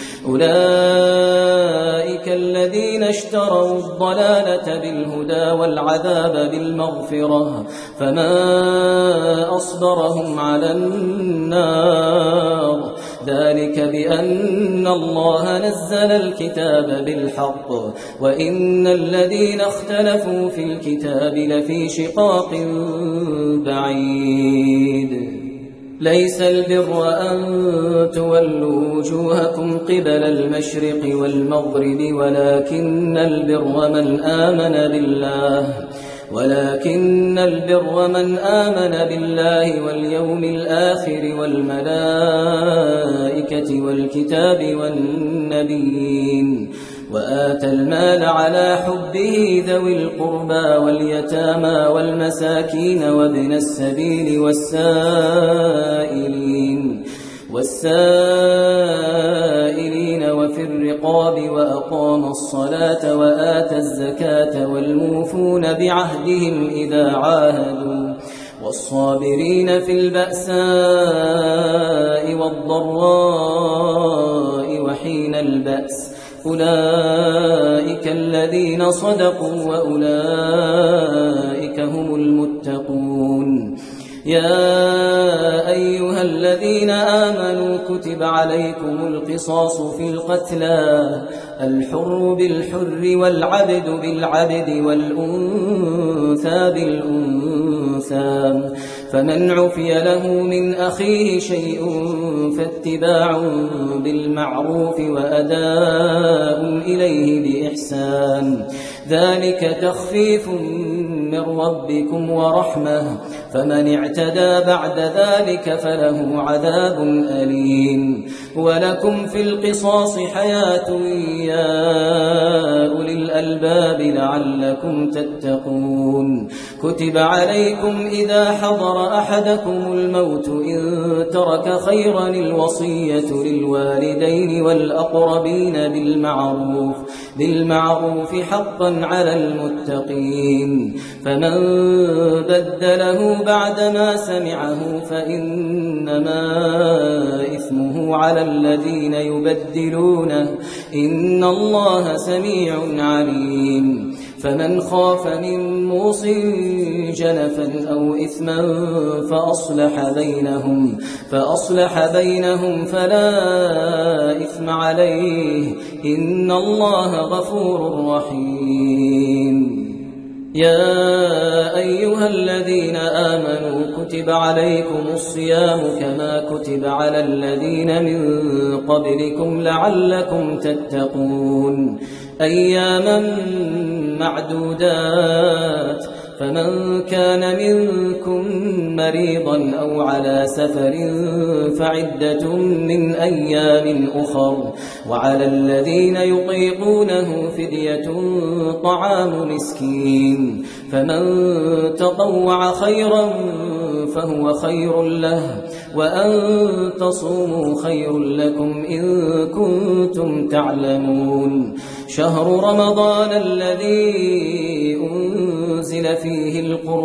أولئك الذين اشتروا الضلالة بالهدى والعذاب بالمغفرة فما أصبرهم على النار ذلك بأن الله نزل الكتاب بالحق وإن الذين اختلفوا في الكتاب لفي شقاق بعيد ليس البر أن تولوا وجوهكم قبل المشرق والمغرب ولكن البر من آمن بالله ولكن البر من آمن بالله واليوم الآخر والملائكة والكتاب والنبيين وآتى المال على حبه ذوي القربى واليتامى والمساكين وابن السبيل والسائلين والسائلين وفي الرقاب وأقام الصلاة وآتى الزكاة والموفون بعهدهم إذا عاهدوا والصابرين في البأساء والضراء وحين البأس أولئك الذين صدقوا وأولئك هم المتقون يا أيها الذين آمنوا كتب عليكم القصاص في القتلى الحر بالحر والعبد بالعبد والأنثى بالأنثى فمن عفي له من أخيه شيء فاتباع بالمعروف وأداء إليه بإحسان ذلك تخفيف من ربكم ورحمة فمن اعتدى بعد ذلك فله عذاب أليم ولكم في القصاص حياة يا أولي الألباب لعلكم تتقون كتب عليكم إذا حضر أحدكم الموت إن ترك خيرا الوصية للوالدين والأقربين بالمعروف بالمعروف حقا على المتقين فمن بدله بعدما سمعه فإنما إثمه على الذين يبدلونه إن الله سميع عليم فمن خاف من موص جنفا أو إثما فأصلح بينهم فأصلح بينهم فلا إثم عليه إن الله غفور رحيم يا أيها الذين آمنوا كتب عليكم الصيام كما كتب على الذين من قبلكم لعلكم تتقون أياما معدودات فمن كان منكم مريضا أو على سفر فعدة من أيام أخر وعلى الذين يطيقونه فدية طعام مسكين فمن تطوع خيرا فهو خير له وأن تصوموا خير لكم إن كنتم تعلمون شهر رمضان الذي أنزل فيه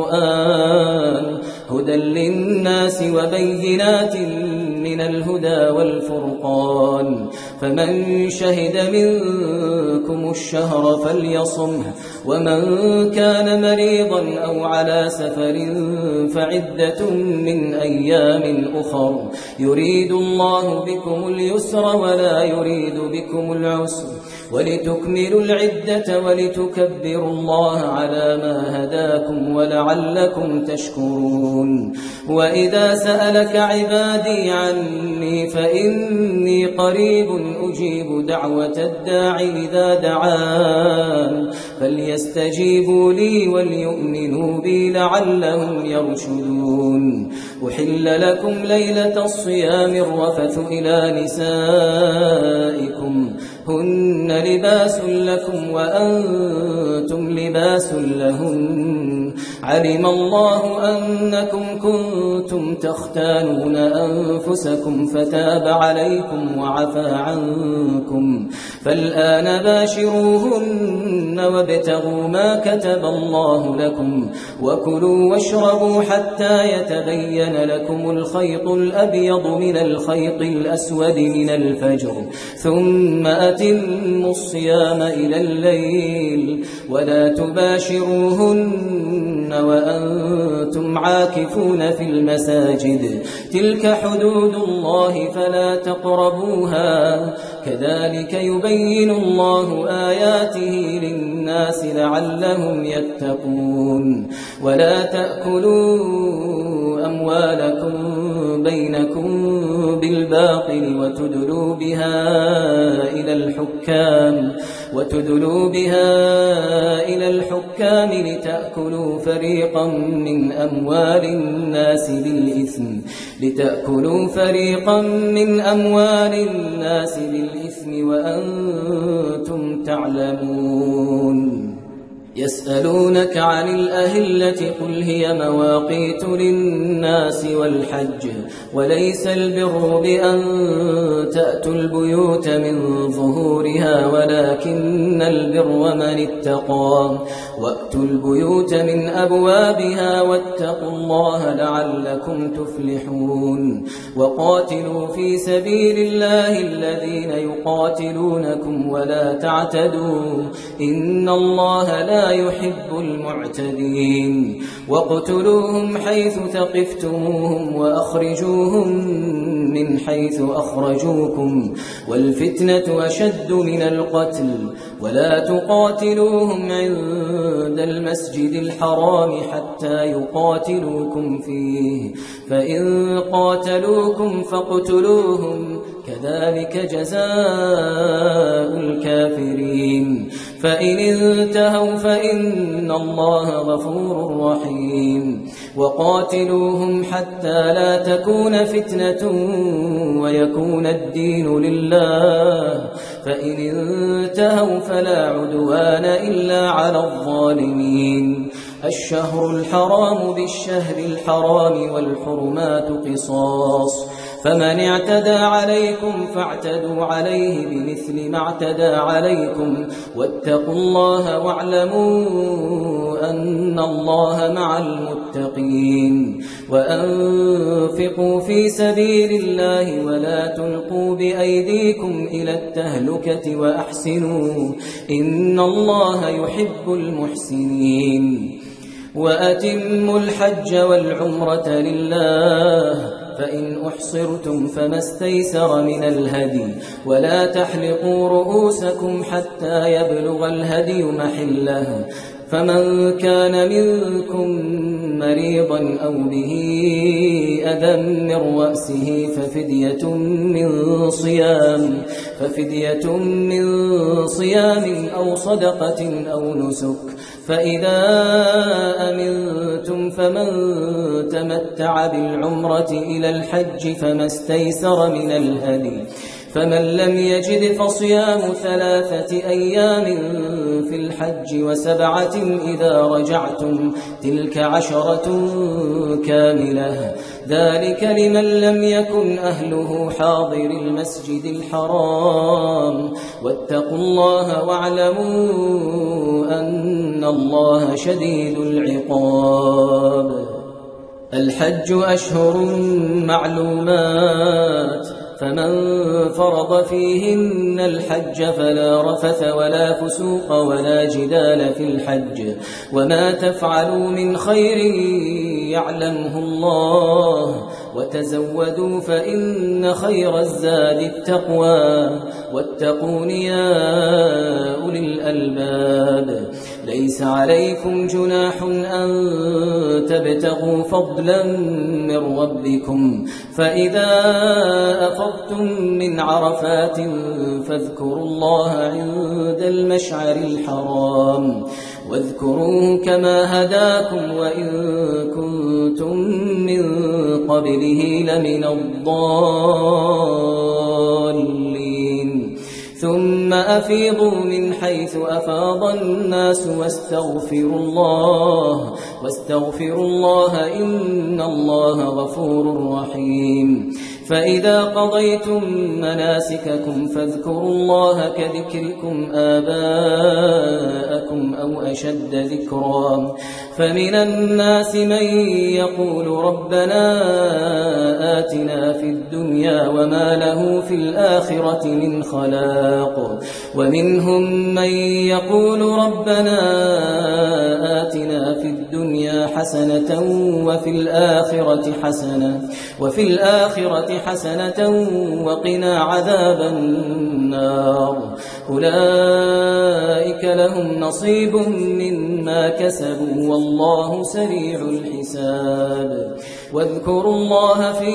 القرآن هدى للناس وبينات من الهدى والفرقان فمن شهد منكم الشهر فليصمه ومن كان مريضا أو على سفر فعدة من أيام أخر يريد الله بكم اليسر ولا يريد بكم العسر ولتكملوا العدة ولتكبروا الله على ما هداكم ولعلكم تشكرون وإذا سألك عبادي عني فإني قريب أجيب دعوة الداع إذا دعان فليستجيبوا لي وليؤمنوا بي لعلهم يرشدون أحل لكم ليلة الصيام الرفث إلى نسائكم هن لباس لكم وأنتم لباس لهن علم الله أنكم كنتم تختانون أنفسكم فتاب عليكم وعفى عنكم فالآن باشروهن وابتغوا ما كتب الله لكم وكلوا واشربوا حتى يتبين لكم الخيط الأبيض من الخيط الأسود من الفجر ثم أتموا الصيام إلى الليل ولا تباشروهن وأنتم عاكفون في المساجد تلك حدود الله فلا تقربوها كذلك يبين الله آياته للناس لعلهم يتقون ولا تأكلوا أموالكم بينكم بالباطل وتدلوا بها إلى الحكام وتدلوا بها إلى الحكام لتأكلوا فريقا من أموال الناس بالإثم لتأكلوا فريقا من أموال الناس بالإثم وأنتم تعلمون يسألونك عن الأهلة قل هي مواقيت للناس والحج وليس البر بأن تأتوا البيوت من ظهورها ولكن البر من اتقى وأتوا البيوت من أبوابها واتقوا الله لعلكم تفلحون وقاتلوا في سبيل الله الذين يقاتلونكم ولا تعتدوا إن الله لا يحب المعتدين واقتلوهم حيث ثقفتموهم وأخرجوهم من حيث أخرجوكم والفتنة أشد من القتل ولا تقاتلوهم عند المسجد الحرام حتى يقاتلوكم فيه فإن قاتلوكم فاقتلوهم كذلك جزاء الكافرين فإن انتهوا فإن الله غفور رحيم وقاتلوهم حتى لا تكون فتنة ويكون الدين لله فإن انتهوا فلا عدوان إلا على الظالمين الشهر الحرام بالشهر الحرام والحرمات قصاص فمن اعتدى عليكم فاعتدوا عليه بمثل ما اعتدى عليكم واتقوا الله واعلموا أن الله مع المتقين وأنفقوا في سبيل الله ولا تلقوا بأيديكم إلى التهلكة وأحسنوا إن الله يحب المحسنين وأتموا الحج والعمرة لله فإن أحصرتم فما استيسر من الهدي ولا تحلقوا رؤوسكم حتى يبلغ الهدي محله فمن كان منكم مريضا أو به أذى من رأسه ففدية من صيام ففدية من صيام أو صدقة أو نسك فإذا أمنتم فمن تمتع بالعمرة إلى الحج فما استيسر من الهدي فمن لم يجد فصيام ثلاثة أيام في الحج وسبعة إذا رجعتم تلك عشرة كاملة ذلك لمن لم يكن أهله حاضر المسجد الحرام واتقوا الله واعلموا أن الله شديد العقاب الحج أشهر معلومات فمن فرض فيهن الحج فلا رفث ولا فسوق ولا جدال في الحج وما تفعلوا من خير يعلمه الله وتزودوا فإن خير الزاد التقوى واتقون يا أولي الألباب ليس عليكم جناح أن تبتغوا فضلا من ربكم فإذا أفضتم من عرفات فاذكروا الله عند المشعر الحرام واذكروه كما هداكم وإن كنتم من قبله لمن الضالين ثم أفيضوا من حيث أفاض الناس واستغفروا الله واستغفروا الله إن الله غفور رحيم فإذا قضيتم مناسككم فاذكروا الله كذكركم آباءكم أو أشد ذكرا فمن الناس من يقول ربنا آتنا في الدنيا وما له في الآخرة من خلاق ومنهم من يقول ربنا آتنا في الدنيا حسنة وفي الآخرة حسنة وفي الآخرة حسنة وقنا عذاب النار أولئك لهم نصيب مما كسبوا والله سريع الحساب واذكروا الله في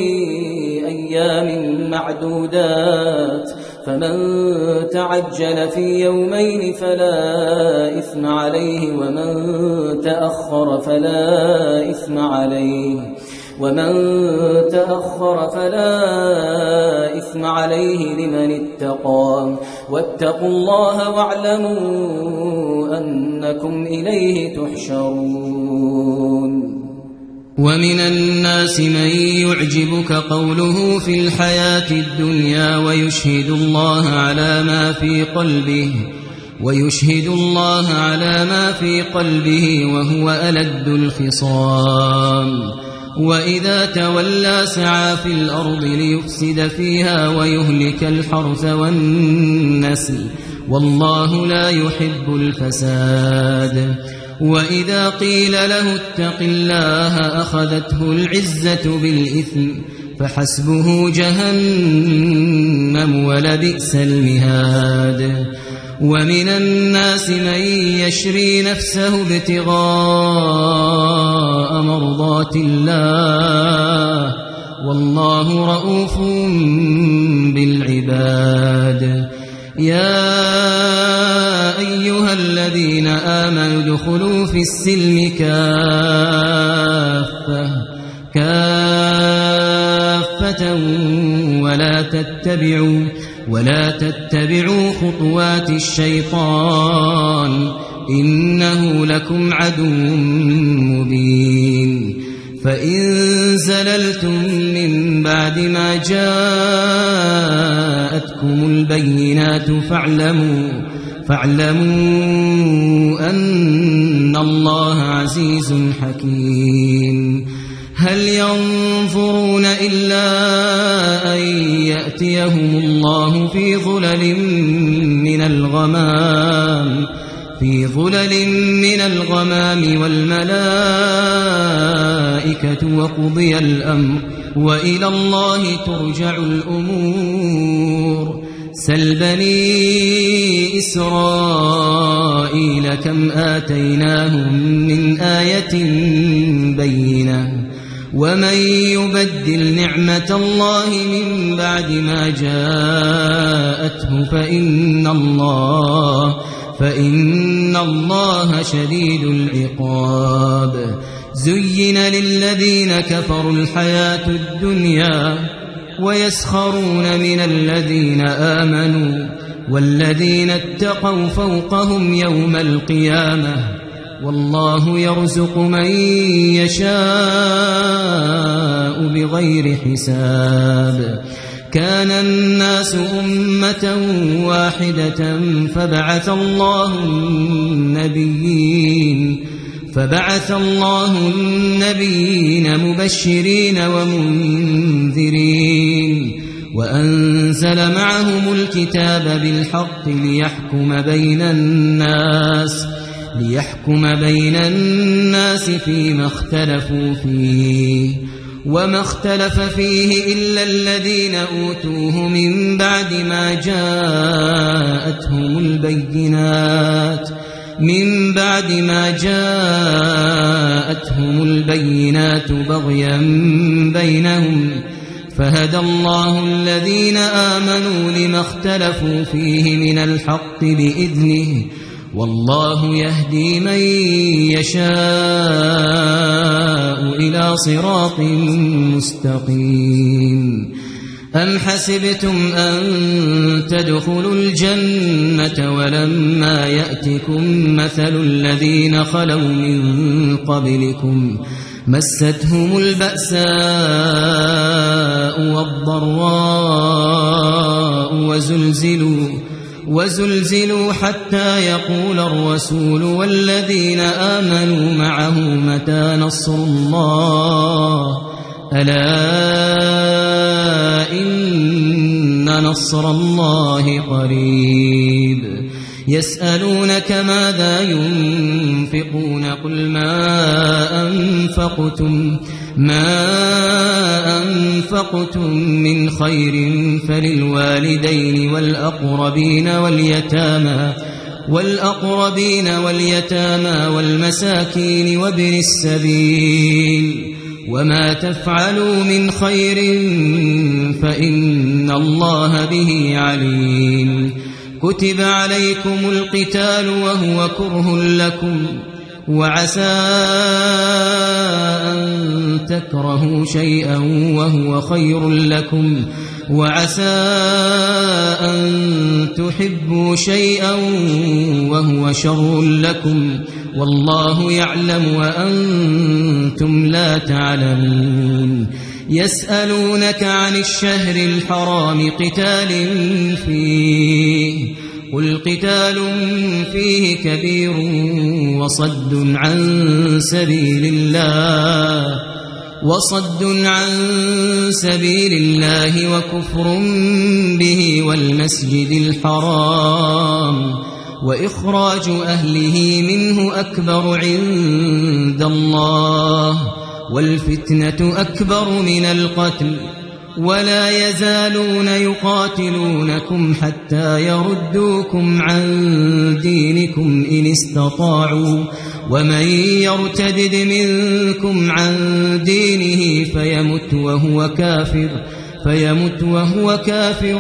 أيام معدودات فمن تعجل في يومين فلا إثم عليه ومن تأخر فلا إثم عليه ومن تأخر فلا إثم عليه لمن اتقى واتقوا الله واعلموا أنكم إليه تحشرون ومن الناس من يعجبك قوله في الحياة الدنيا ويشهد الله على ما في قلبه ويشهد الله على ما في قلبه وهو ألد الخصام وإذا تولى سعى في الأرض ليفسد فيها ويهلك الحرث والنسل والله لا يحب الفساد وإذا قيل له اتق الله أخذته العزة بالإثم فحسبه جهنم ولبئس المهاد ومن الناس من يشري نفسه ابتغاء مرضات الله والله رؤوف العباد يا أيها الذين آمنوا ادخلوا في السلم كافة كافة ولا تتبعوا ولا تتبعوا خطوات الشيطان إنه لكم عدو مبين فإن زللتم من بعد ما جاءتكم البينات فاعلموا فاعلموا أن الله عزيز حكيم هل ينظرون إلا أن يأتيهم الله في ظلل من الغمام في ظلل من الغمام والملائكة وقضي الأمر وإلى الله ترجع الأمور سل بني إسرائيل كم آتيناهم من آية بينة ومن يبدل نعمة الله من بعد ما جاءته فإن الله فإن الله شديد العقاب زين للذين كفروا الحياة الدنيا ويسخرون من الذين آمنوا والذين اتقوا فوقهم يوم القيامة والله يرزق من يشاء بغير حساب كان الناس أمة واحدة فبعث الله النبيين فبعث الله النبيين مبشرين ومنذرين وأنزل معهم الكتاب بالحق ليحكم بين الناس ليحكم بين الناس فيما اختلفوا فيه وما اختلف فيه إلا الذين أوتوه من بعد ما جاءتهم البينات من بعد ما جاءتهم البينات بغيا بينهم فهدى الله الذين آمنوا لما اختلفوا فيه من الحق بإذنه والله يهدي من يشاء إلى صراط مستقيم أم حسبتم أن تدخلوا الجنة ولما يأتكم مثل الذين خلوا من قبلكم مستهم البأساء والضراء وزلزلوا وزلزلوا حتى يقول الرسول والذين آمنوا معه متى نصر الله ألا إن نصر الله قريب يسألونك ماذا ينفقون قل ما أنفقتم ما أنفقتم من خير فللوالدين والأقربين واليتامى والأقربين واليتامى والمساكين وابن السبيل وما تفعلوا من خير فإن الله به عليم كتب عليكم القتال وهو كره لكم وعسى أن تكرهوا شيئا وهو خير لكم وعسى أن تحبوا شيئا وهو شر لكم والله يعلم وأنتم لا تعلمون يسألونك عن الشهر الحرام قتال فيه قل قتال فيه كبير وصد عن سبيل الله وصد عن سبيل الله وكفر به والمسجد الحرام وإخراج أهله منه أكبر عند الله والفتنة أكبر من القتل ولا يزالون يقاتلونكم حتى يردوكم عن دينكم إن استطاعوا ومن يرتدد منكم عن دينه فيمت وهو كافر فيمت وهو كافر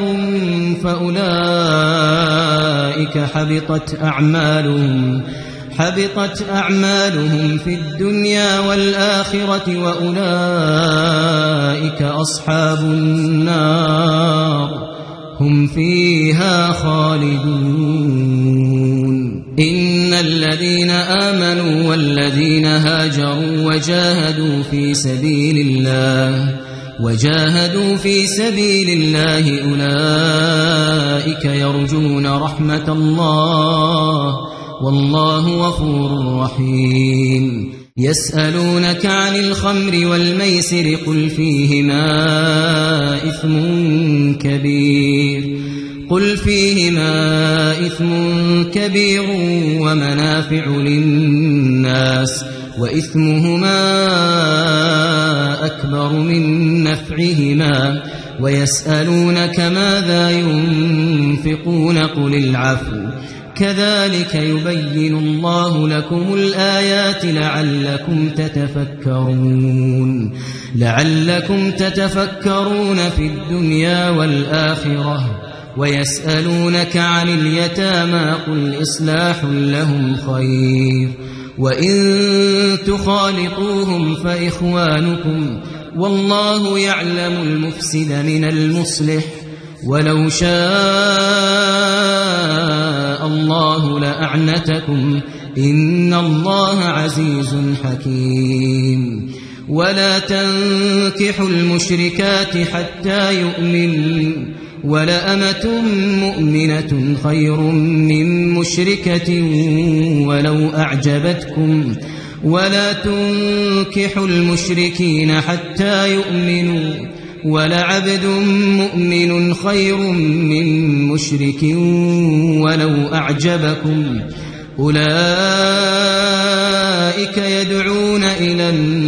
فأولئك حبطت أعمالهم حبطت أعمالهم في الدنيا والآخرة وأولئك أصحاب النار هم فيها خالدون إن الذين آمنوا والذين هاجروا وجاهدوا في سبيل الله وجاهدوا في سبيل الله أولئك يرجون رحمة الله والله غفور رحيم يسألونك عن الخمر والميسر قل فيهما إثم كبير قل فيهما إثم كبير ومنافع للناس وإثمهما أكبر من نفعهما ويسألونك ماذا ينفقون قل العفو كذلك يبين الله لكم الآيات لعلكم تتفكرون لعلكم تتفكرون في الدنيا والآخرة ويسألونك عن اليتامى قل إصلاح لهم خير وإن تخالطوهم فإخوانكم والله يعلم المفسد من المصلح ولو شاء الله لأعنتكم إن الله عزيز حكيم ولا تنكحوا المشركات حتى يؤمنوا ولأمة مؤمنة خير من مشركة ولو أعجبتكم ولا تنكحوا المشركين حتى يؤمنوا ولعبد مؤمن خير من مشرك ولو أعجبكم أولئك يدعون إلى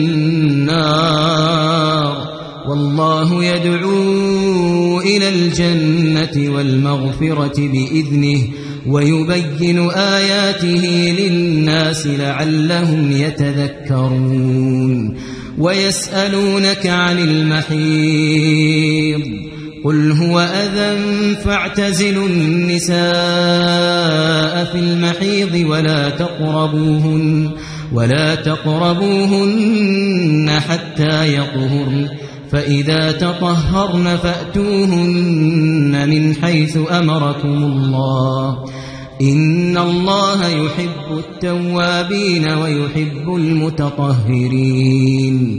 النار والله يدعو إلى الجنة والمغفرة بإذنه ويبين آياته للناس لعلهم يتذكرون ويسألونك عن المحيض قل هو أذى فاعتزلوا النساء في المحيض ولا تقربوهن ولا تقربوهن حتى يطهرن فإذا تطهرن فأتوهن من حيث أمركم الله إن الله يحب التوابين ويحب المتطهرين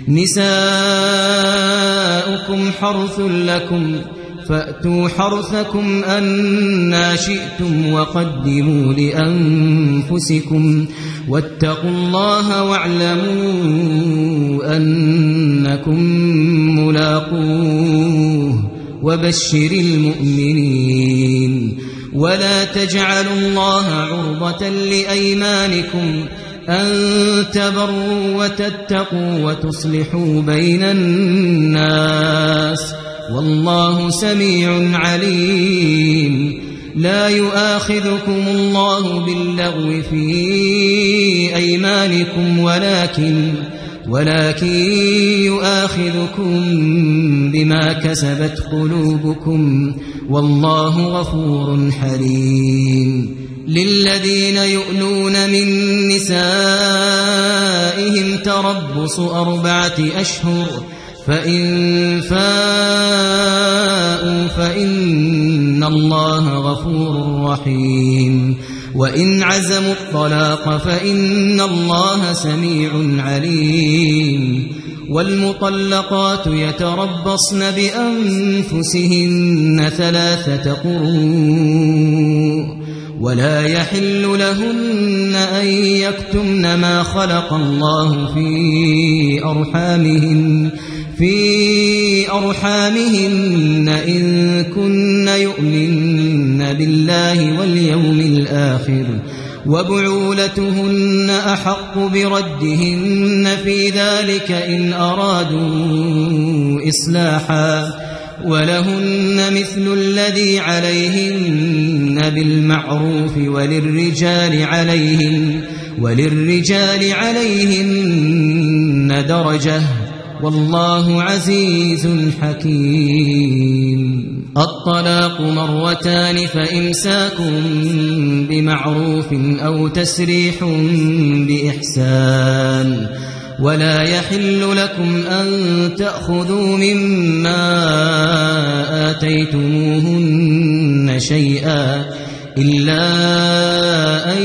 نساؤكم حرث لكم فأتوا حرثكم أنى شئتم وقدموا لأنفسكم واتقوا الله واعلموا أنكم ملاقوه وبشر المؤمنين ولا تجعلوا الله عرضة لأيمانكم أن تبروا وتتقوا وتصلحوا بين الناس والله سميع عليم لا يؤاخذكم الله باللغو في أيمانكم ولكن ولكن يؤاخذكم بما كسبت قلوبكم والله غفور حليم للذين يؤلون من نسائهم تربص أربعة أشهر فإن فاءوا فإن الله غفور رحيم وإن عزموا الطلاق فإن الله سميع عليم والمطلقات يتربصن بأنفسهن ثلاثة قروء ولا يحل لهن أن يكتمن ما خلق الله في أرحامهن في أرحامهن إن كن يؤمن بالله واليوم الآخر وبعولتهن أحق بردهن في ذلك إن أرادوا إصلاحا ولهن مثل الذي عليهن بالمعروف وللرجال عليهن وللرجال عليهن درجة والله عزيز حكيم. الطلاق مرتان فإمساك بمعروف أو تسريح بإحسان ولا يحل لكم أن تأخذوا مما آتيتموهن شيئا إلا أن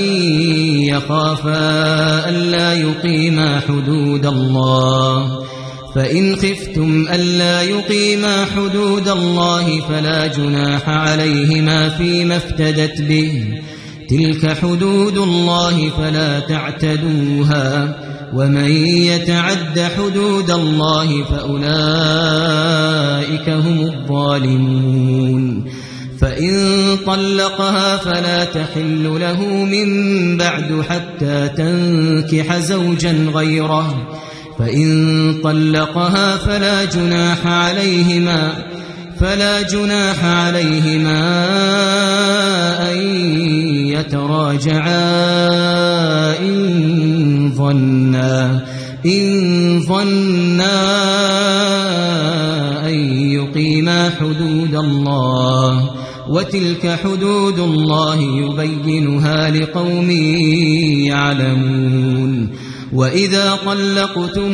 يخافا ألا يقيما حدود الله فإن خفتم ألا يقيما حدود الله فلا جناح عليهما فيما افتدت به تلك حدود الله فلا تعتدوها ومن يتعد حدود الله فأولئك هم الظالمون. فإن طلقها فلا تحل له من بعد حتى تنكح زوجا غيره فإن طلقها فلا جناح عليهما فلا جناح عليهما أن يتراجعا إن ظنا إن ظنا أن يقيما حدود الله وتلك حدود الله يبينها لقوم يعلمون. وإذا طلقتم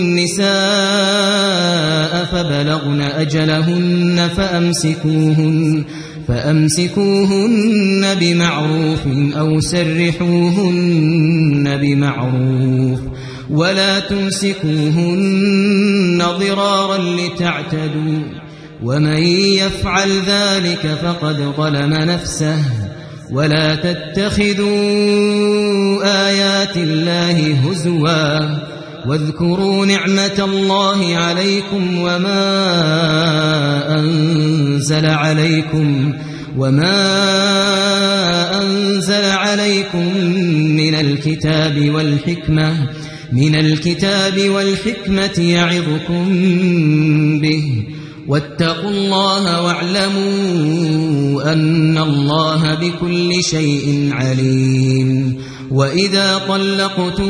النساء فبلغن أجلهن فأمسكوهن فأمسكوهن بمعروف أو سرحوهن بمعروف ولا تمسكوهن ضرارا لتعتدوا ومن يفعل ذلك فقد ظلم نفسه. ولا تتخذوا آيات الله هزوا واذكروا نعمة الله عليكم وما أنزل عليكم وما أنزل عليكم من الكتاب والحكمة من الكتاب والحكمة يعظكم به واتقوا الله واعلموا أن الله بكل شيء عليم. وإذا طلقتم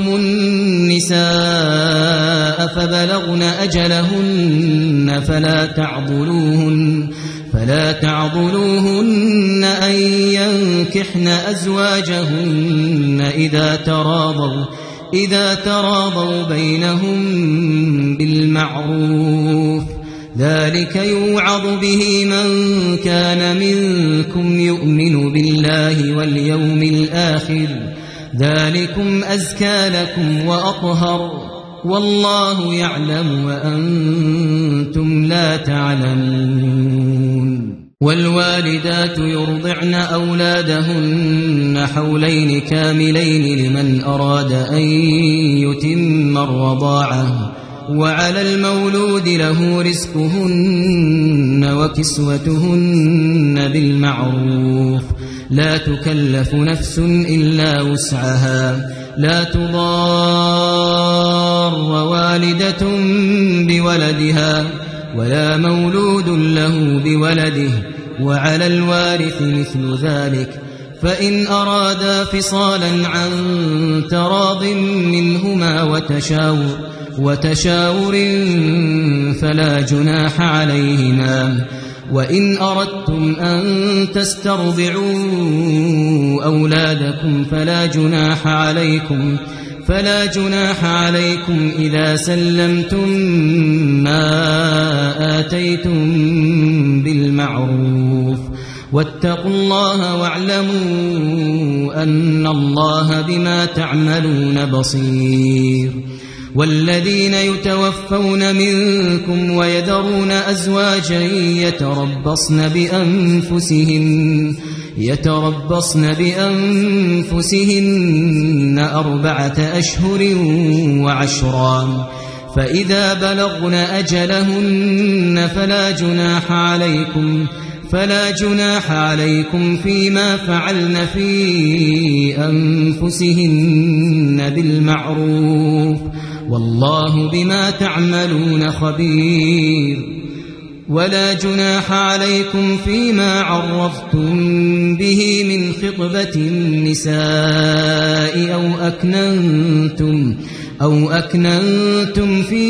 النساء فبلغن أجلهن فلا تعضلوهن فلا تعضلوهن أن ينكحن أزواجهن إذا تراضوا إذا تراضوا بينهم بالمعروف ذلك يوعظ به من كان منكم يؤمن بالله واليوم الآخر ذلكم أزكى لكم وأطهر والله يعلم وأنتم لا تعلمون. والوالدات يرضعن أولادهن حولين كاملين لمن أراد أن يتم الرضاعة وعلى المولود له رزقهن وكسوتهن بالمعروف لا تكلف نفس إلا وسعها لا تضار والدة بولدها ولا مولود له بولده وعلى الوارث مثل ذلك فإن أرادا فصالا عن تراض منهما وتشاور وتشاور فلا جناح عليهما. وإن أردتم أن تسترضعوا أولادكم فلا جناح عليكم فلا جناح عليكم إذا سلمتم ما آتيتم بالمعروف واتقوا الله واعلموا أن الله بما تعملون بصير. والذين يتوفون منكم ويذرون أزواجا يتربصن بأنفسهن يتربصن بأنفسهن أربعة أشهر وعشرا فإذا بلغن أجلهن فلا جناح عليكم فلا جناح عليكم فيما فعلن في أنفسهن بالمعروف والله بما تعملون خبير. ولا جناح عليكم فيما عرفتم به من خطبة النساء أو أكننتم أو أكننتم في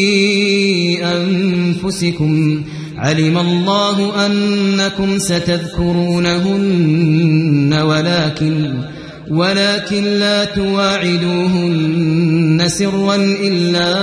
أنفسكم علم الله أنكم ستذكرونهن ولكن ولكن لا تواعدوهن سرا إلا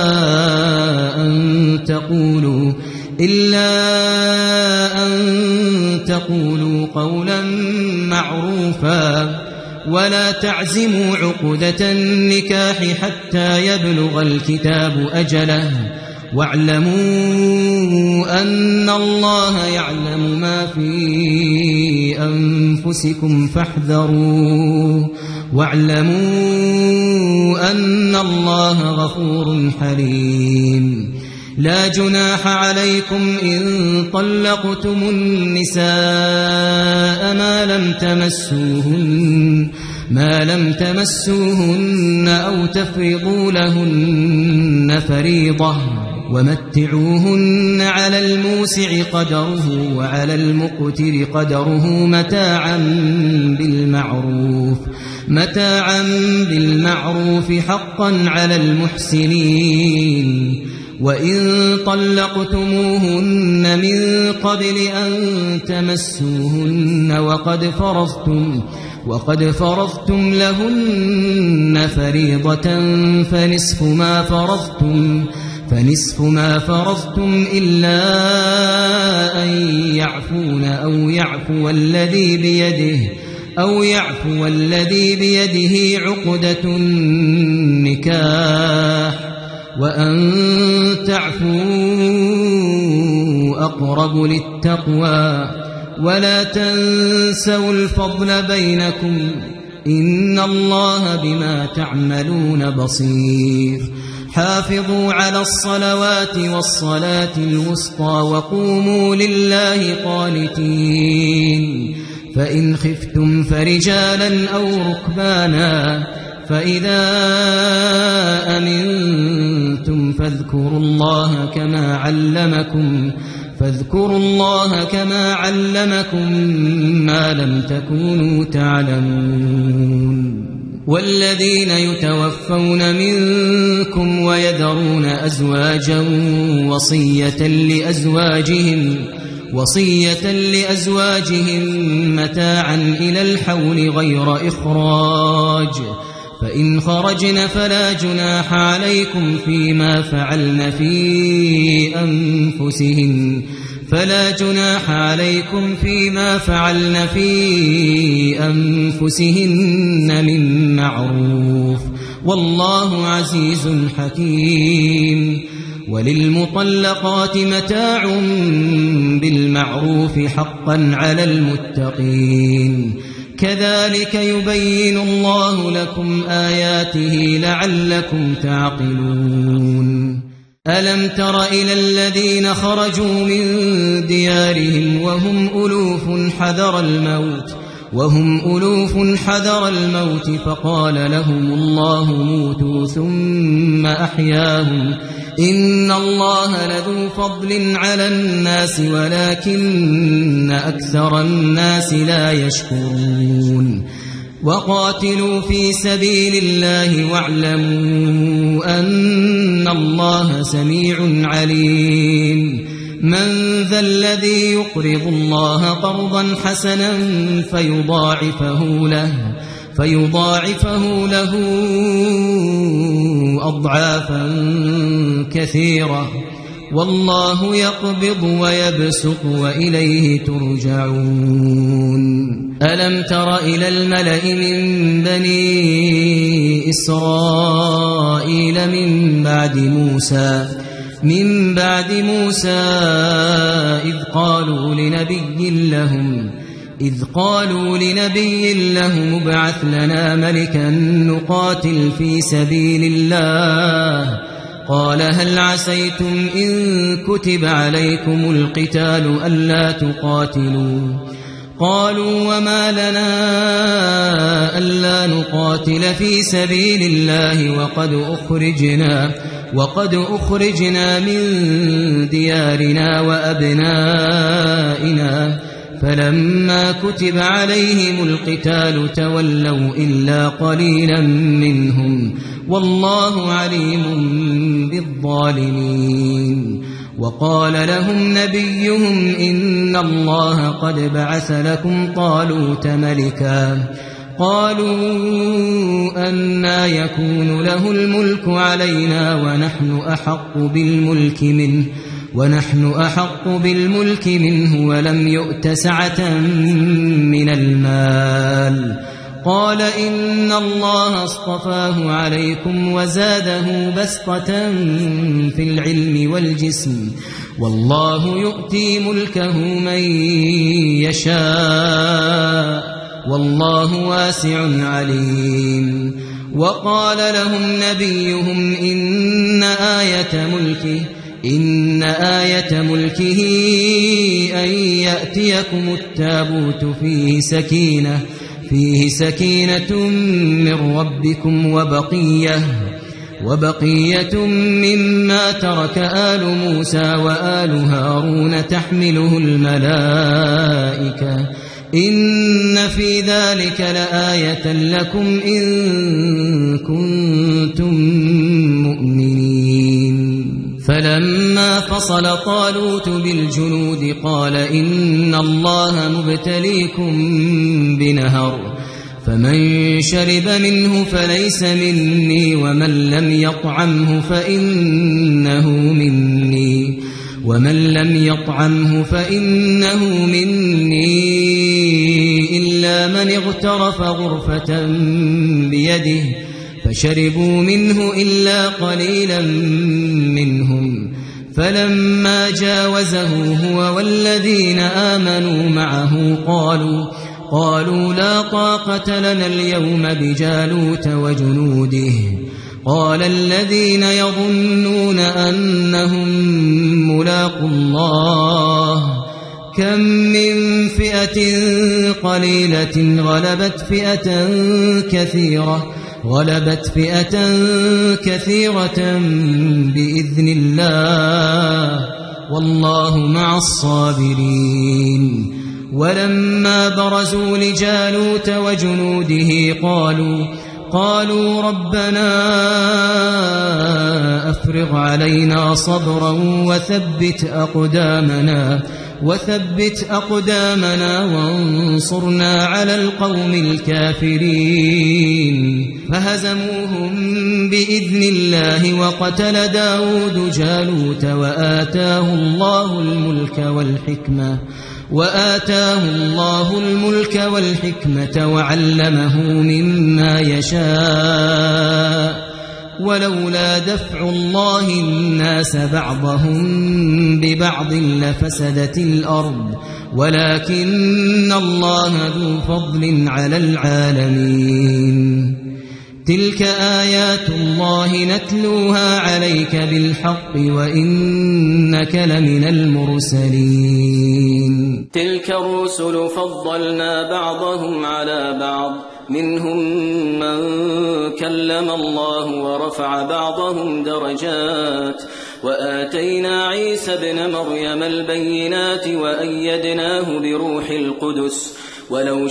أن تقولوا إلا أن تقولوا قولا معروفا ولا تعزموا عقدة النكاح حتى يبلغ الكتاب أجله واعلموا أن الله يعلم ما في أنفسكم فاحذروه واعلموا أن الله غفور حليم لا جناح عليكم إن طلقتم النساء ما لم تمسوهن ما لم تمسوهن أو تفرضوا لهن فريضة ومتعوهن على الموسع قدره وعلى المقتر قدره متاعا بالمعروف متاعا بالمعروف حقا على المحسنين وإن طلقتموهن من قبل أن تمسوهن وقد فرضتم وقد فرضتم لهن فريضة فنصف ما فرضتم فنصف ما فرضتم إلا أن يعفون أو يعفو الذي بيده أو يعفو الذي بيده عقدة النكاح وأن تعفوا أقرب للتقوى ولا تنسوا الفضل بينكم إن الله بما تعملون بصير حافظوا على الصلوات والصلاة الوسطى وقوموا لله قانتين فإن خفتم فرجالا أو ركبانا فإذا أمنتم فاذكروا الله كما علمكم فاذكروا الله كما علمكم ما لم تكونوا تعلمون والذين يتوفون منكم ويذرون أزواجا وصية لأزواجهم وصية لأزواجهم متاعا إلى الحول غير إخراج فإن خرجن فلا جناح عليكم فيما فعلن في أنفسهن فلا جناح عليكم فيما فعلن في أنفسهن من معروف والله عزيز حكيم وللمطلقات متاع بالمعروف حقا على المتقين كذلك يبين الله لكم آياته لعلكم تعقلون ألم تر إلى الذين خرجوا من ديارهم وهم ألوف حذر الموت وهم ألوف حذر الموت فقال لهم الله موتوا ثم أحياهم إن الله لذو فضل على الناس ولكن أكثر الناس لا يشكرون وقاتلوا في سبيل الله واعلموا أن الله سميع عليم من ذا الذي يقرض الله قرضا حسنا فيضاعفه له فيضاعفه له أضعافا كثيرة والله يقبض ويبسط وإليه ترجعون ألم تر إلى الملأ من بني إسرائيل من بعد موسى من بعد موسى إذ قالوا لنبي لهم إذ قالوا لنبي لهم ابعث لنا ملكا نقاتل في سبيل الله قال هل عسيتم إن كتب عليكم القتال ألا تقاتلوا قالوا وما لنا ألا نقاتل في سبيل الله وقد أخرجنا وقد أخرجنا من ديارنا وأبنائنا فلما كتب عليهم القتال تولوا إلا قليلا منهم والله عليم بالظالمين. وقال لهم نبيهم إن الله قد بعث لكم طالوت ملكا قالوا أنى يكون له الملك علينا ونحن أحق بالملك منه ونحن أحق بالملك منه ولم يؤت سعة من المال قال إن الله اصطفاه عليكم وزاده بسطة في العلم والجسم والله يؤتي ملكه من يشاء والله واسع عليم. وقال لهم نبيهم إن آية ملكه إن آية ملكه أن يأتيكم التابوت فيه سكينة فيه سكينة من ربكم وبقية وبقية مما ترك آل موسى وآل هارون تحمله الملائكة إن في ذلك لآية لكم إن كنتم مؤمنين. فلما فصل طالوت بالجنود قال إن الله مبتليكم بنهر فمن شرب منه فليس مني ومن لم يطعمه فإنه مني ومن لم يطعمه فإنه مني إلا من اغترف غرفة بيده فشربوا منه إلا قليلا منهم فلما جاوزه هو والذين آمنوا معه قالوا قالوا لا طاقة لنا اليوم بجالوت وجنوده قال الذين يظنون أنهم ملاقو الله كم من فئة قليلة غلبت فئة كثيرة غلبت فئة كثيرة بإذن الله والله مع الصابرين. ولما برزوا لجالوت وجنوده قالوا قالوا ربنا أفرغ علينا صبرا وثبت أقدامنا وثبت أقدامنا وانصرنا على القوم الكافرين فهزموهم بإذن الله وقتل داود جالوت وآتاه الله الملك والحكمة وآتاه الله الملك والحكمة وعلمه مما يشاء ولولا دفع الله الناس بعضهم ببعض لفسدت الأرض ولكن الله ذو فضل على العالمين. تلك آيات الله نتلوها عليك بالحق وإنك لمن المرسلين. تلك الرسل فضلنا بعضهم على بعض منهم من كلم الله ورفع بعضهم درجات وآتينا عيسى ابن مريم البينات وأيدناه بروح القدس ولو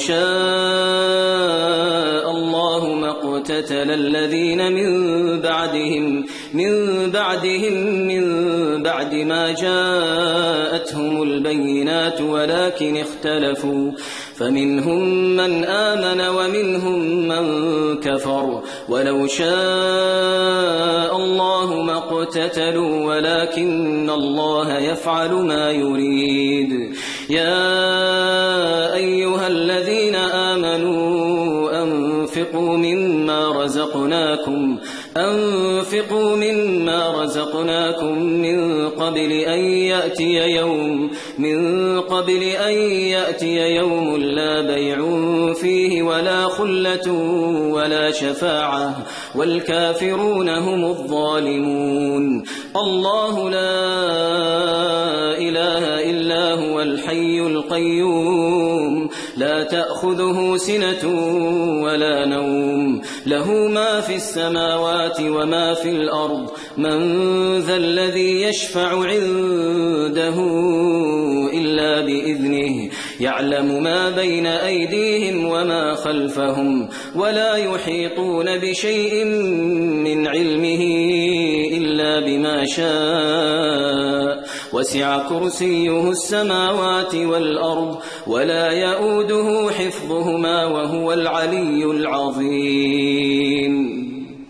شاء الله ما اقتتل الذين من بعدهم من بعدهم من بعد ما جاءتهم البينات ولكن اختلفوا فمنهم من آمن ومنهم من كفر ولو شاء الله ما اقتتلوا ولكن الله يفعل ما يريد. يا أيها الذين آمنوا أنفقوا مما رزقناكم أنفقوا مما رزقناكم من قبل أن يأتي يوم من قبل أن يأتي يوم لا بيع فيه ولا خلة ولا شفاعة والكافرون هم الظالمون. الله لا إله إلا هو الحي القيوم لا تأخذه سنة ولا نوم له ما في السماوات وما في الأرض من ذا الذي يشفع عنده إلا بإذنه يعلم ما بين أيديهم وما خلفهم ولا يحيطون بشيء من علمه إلا بما شاء وسع كرسيه السماوات والأرض ولا يؤوده حفظهما وهو العلي العظيم.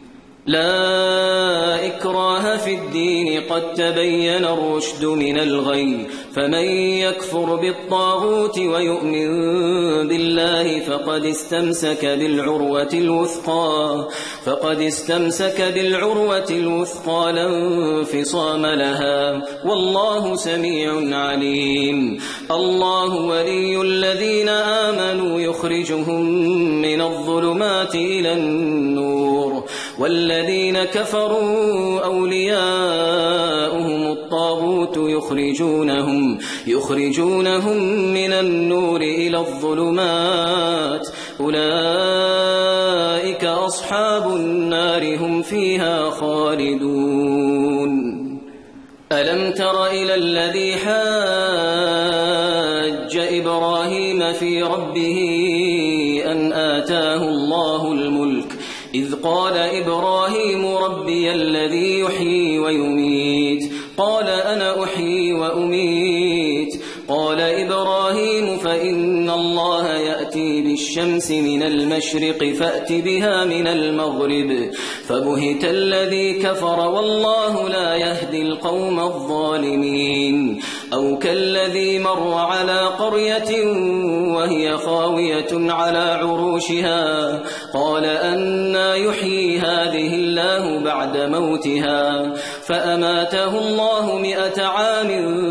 لا إكراه في الدين قد تبين الرشد من الغي فمن يكفر بالطاغوت ويؤمن بالله فقد استمسك بالعروة الوثقى فقد استمسك بالعروة الوثقى لا انفصام لها والله سميع عليم. الله ولي الذين آمنوا يخرجهم من الظلمات إلى النور والذين كفروا أولياؤهم الطاغوت يخرجونهم يخرجونهم من النور إلى الظلمات أولئك أصحاب النار هم فيها خالدون. ألم تر إلى الذي حاج إبراهيم في ربه أن آتاه الله الملك إذ قال إبراهيم ربي الذي يحيي ويميت قال أنا أحيي وأميت قال إبراهيم فإن الله يأتي بالشمس من المشرق فأت بها من المغرب فبهت الذي كفر والله لا يهدي القوم الظالمين. أو كالذي مر على قرية وهي خاوية على عروشها قال أنى يحيي هذه الله بعد موتها فأماته الله مئة عام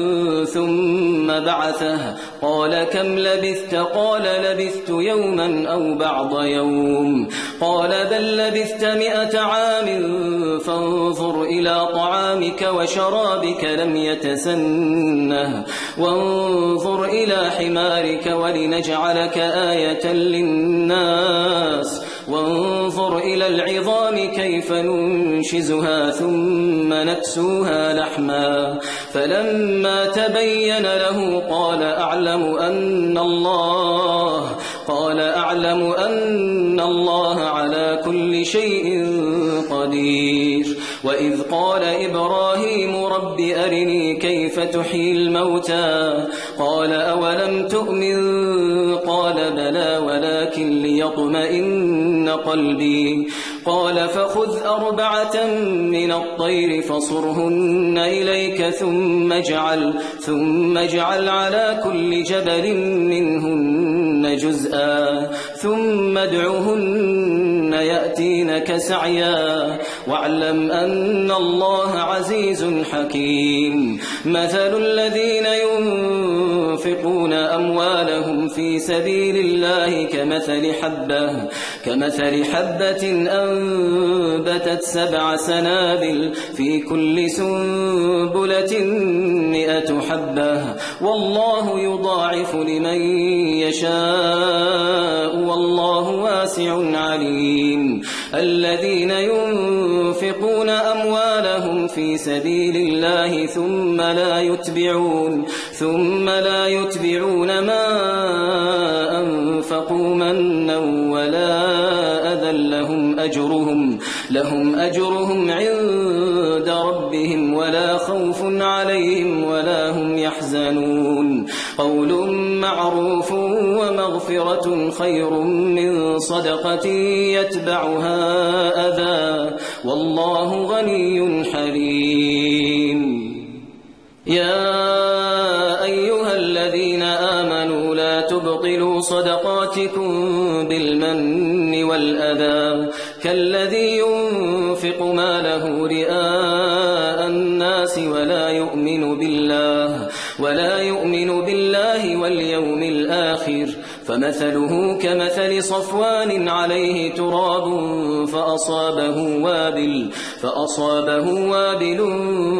ثم بعثه قال كم لبثت قال لبثت يوما أو بعض يوم قال بل لبثت مئة عام فانظر إلى طعامك وشرابك لم يتسنه وانظر إلى حمارك ولنجعلك آية للناس وانظر إلى العظام كيف ننشزها ثم نكسوها لحما فلما تبين له قال أعلم أن الله قال أعلم أن الله على كل شيء قدير. وإذ قال إبراهيم رب أرني كيف تحيي الموتى قال أولم تؤمن قال بلى ولكن ليطمئن قلبي قال فخذ أربعة من الطير فصرهن إليك ثم اجعل ثم اجعل على كل جبل منهن جزءا ثم ادعهن يأتينك سعيا واعلم أن الله عزيز حكيم. مثل الذين ينفقون أموالهم في سبيل الله كمثل حبة كمثل حبة أنبتت سبع سنابل في كل سنبلة مئة حبة والله يضاعف لمن يشاء والله واسع عليم. الذين ينفقون أموالهم في سبيل الله ثم لا يتبعون ثم لا يتبعون ما أنفقوا منا ولا أذى لهم أجرهم لهم أجرهم عند ربهم ولا خوف عليهم ولا هم يحزنون. قول معروف ومغفرة خير من صدقة يتبعها أذى والله غني حليم. يا أيها الذين آمنوا لا تبطلوا صدقاتكم بالمن والأذى كالذي ينفق ماله رئاء الناس ولا يؤمن بالله ولا يؤمن بالله واليوم الآخر فمثله كمثل صفوان عليه تراب فأصابه وابل فأصابه وابل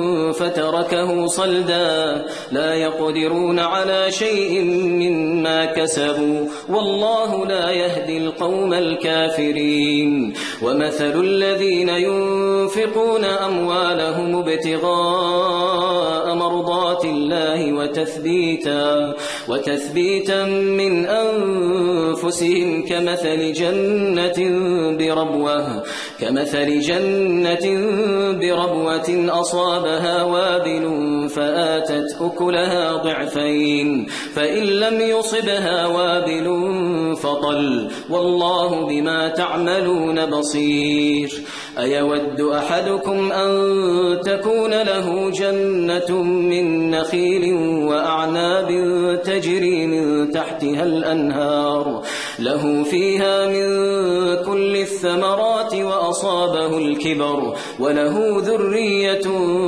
فتركه صلدا لا يقدرون على شيء مما كسبوا والله لا يهدي القوم الكافرين ومثل الذين ينفقون أموالهم ابتغاء مرضات الله وتثبيتا, وتثبيتا من أنفسهم كمثل جنة بربوة كمثل جنة بربوة أصابها وابل فآتت أكلها ضعفين فإن لم يصبها وابل فطل والله بما تعملون بصير أيود أحدكم أن تكون له جنة من نخيل وأعناب تجري من تحتها الأنهار له فيها من كل الثمرات وأصابه الكبر وله ذرية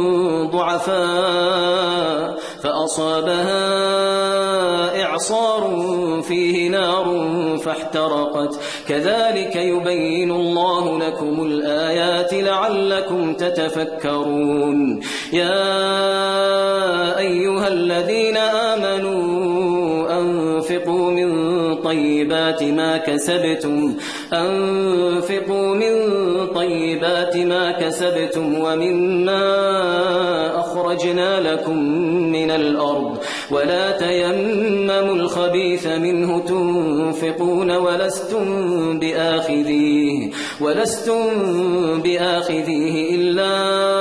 ضعفاء فأصابها إعصار فيه نار فاحترقت كذلك يبين الله لكم الآيات لعلكم تتفكرون يا أيها الذين آمنوا أنفقوا من طيبات ما كسبتم أنفقوا من طيبات ما كسبتم ومما أخرجنا لكم من الأرض ولا تيمموا الخبيث منه تنفقون ولستم بآخذيه ولستم بآخذيه إلا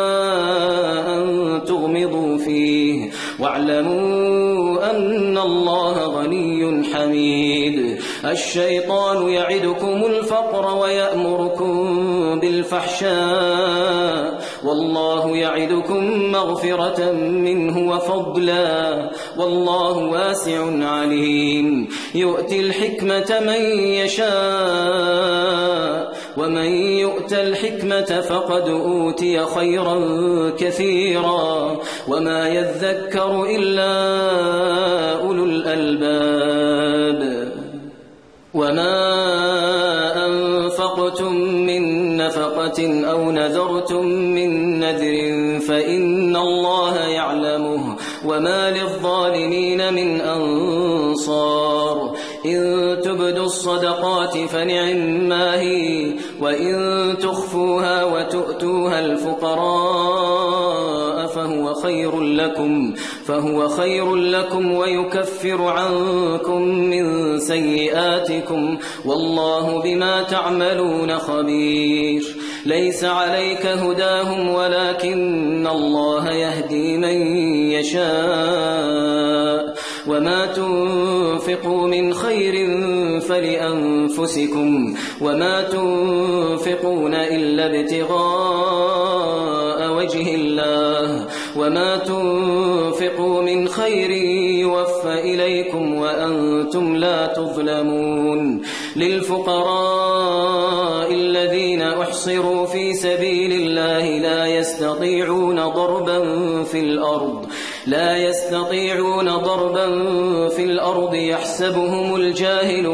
أن تغمضوا فيه واعلموا أن الله غني حميد الشيطان يعدكم الفقر ويأمركم بالفحشاء والله يعدكم مغفرة منه وفضلا والله واسع عليم يؤتي الحكمة من يشاء ومن يؤت الحكمة فقد أوتي خيرا كثيرا وما يذكر إلا أولو الألباب وما أنفقتم من نفقة أو نذرتم من نذر فإن الله يعلمه وما للظالمين من أنصار إن تبدوا الصدقات فنعما هي وإن تخفوها وتؤتوها الفقراء فهو خير لكم فهو خير لكم ويكفر عنكم من سيئاتكم والله بما تعملون خبير ليس عليك هداهم ولكن الله يهدي من يشاء وما تنفقوا من خير فلأنفسكم وما تنفقون إلا ابتغاء وجه الله وما تنفقوا من خير يوفى إليكم وأنتم لا تظلمون للفقراء الذين أحصروا في سبيل الله لا يستطيعون ضربا في الأرض لا يستطيعون ضربا في الأرض يحسبهم الجاهل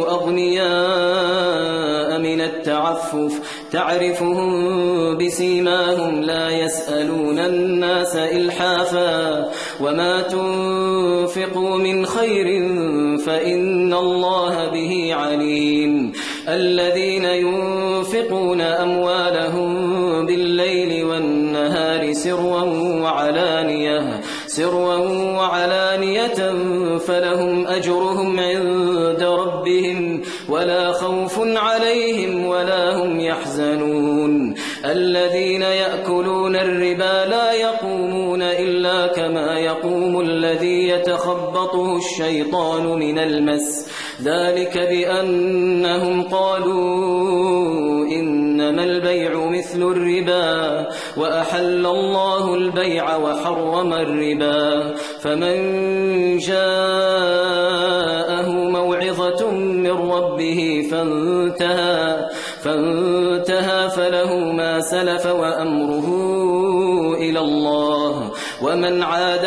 أغنياء من التعفف تعرفهم بسيماهم لا يسألون الناس إلحافا وما تنفقوا من خير فإن الله به عليم الذين ينفقون أموالهم بالليل والنهار سرا وعلانية سرا وعلانية فلهم أجرهم عند ربهم ولا خوف عليهم ولا هم يحزنون الذين يأكلون الربا لا يقومون إلا كما يقوم الذي يتخبطه الشيطان من المس ذلك بأنهم قالوا إنما البيع مثل الربا وأحل الله البيع وحرم الربا فمن جاءه موعظة من ربه فانتهى فانتهى فله ما سلف وأمره إلى الله ومن عاد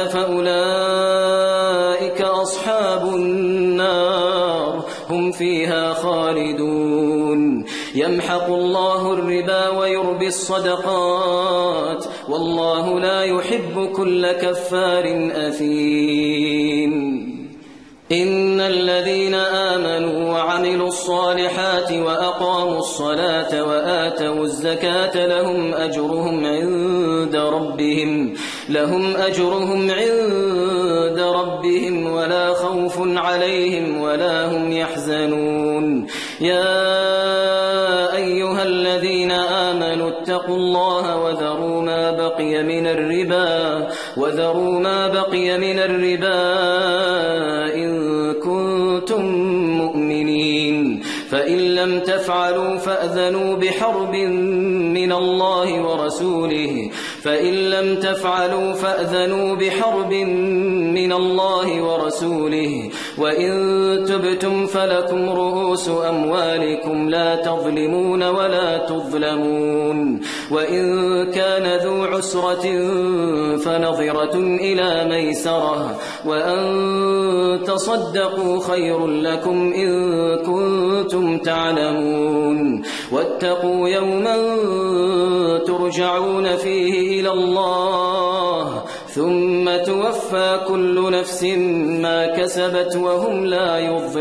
فأولئك أصحاب النار هم فيها خالدون يمحق الله الربا ويربي الصدقات والله لا يحب كل كفار أثيم إن الذين الصلاة وآتوا الزكاة لهم أجرهم عند ربهم لهم أجرهم عند ربهم ولا خوف عليهم ولا هم يحزنون. يا أيها الذين آمنوا اتقوا الله وذروا ما بقي من الربا وذروا ما بقي من الربا إن كنتم مؤمنين، فإن لم تفعلوا فأذنوا بحرب من الله ورسوله فإن لم تفعلوا فأذنوا بحرب من الله ورسوله وإن تبتم فلكم رؤوس أموالكم لا تظلمون ولا تظلمون. وإن كان ذو عسرة فنظرة إلى ميسرة وأن تصدقوا خير لكم إن كنتم تعلمون. واتقوا يوما ترجعون فيه إلى الله ثم توفى كل نفس ما كسبت وهم لا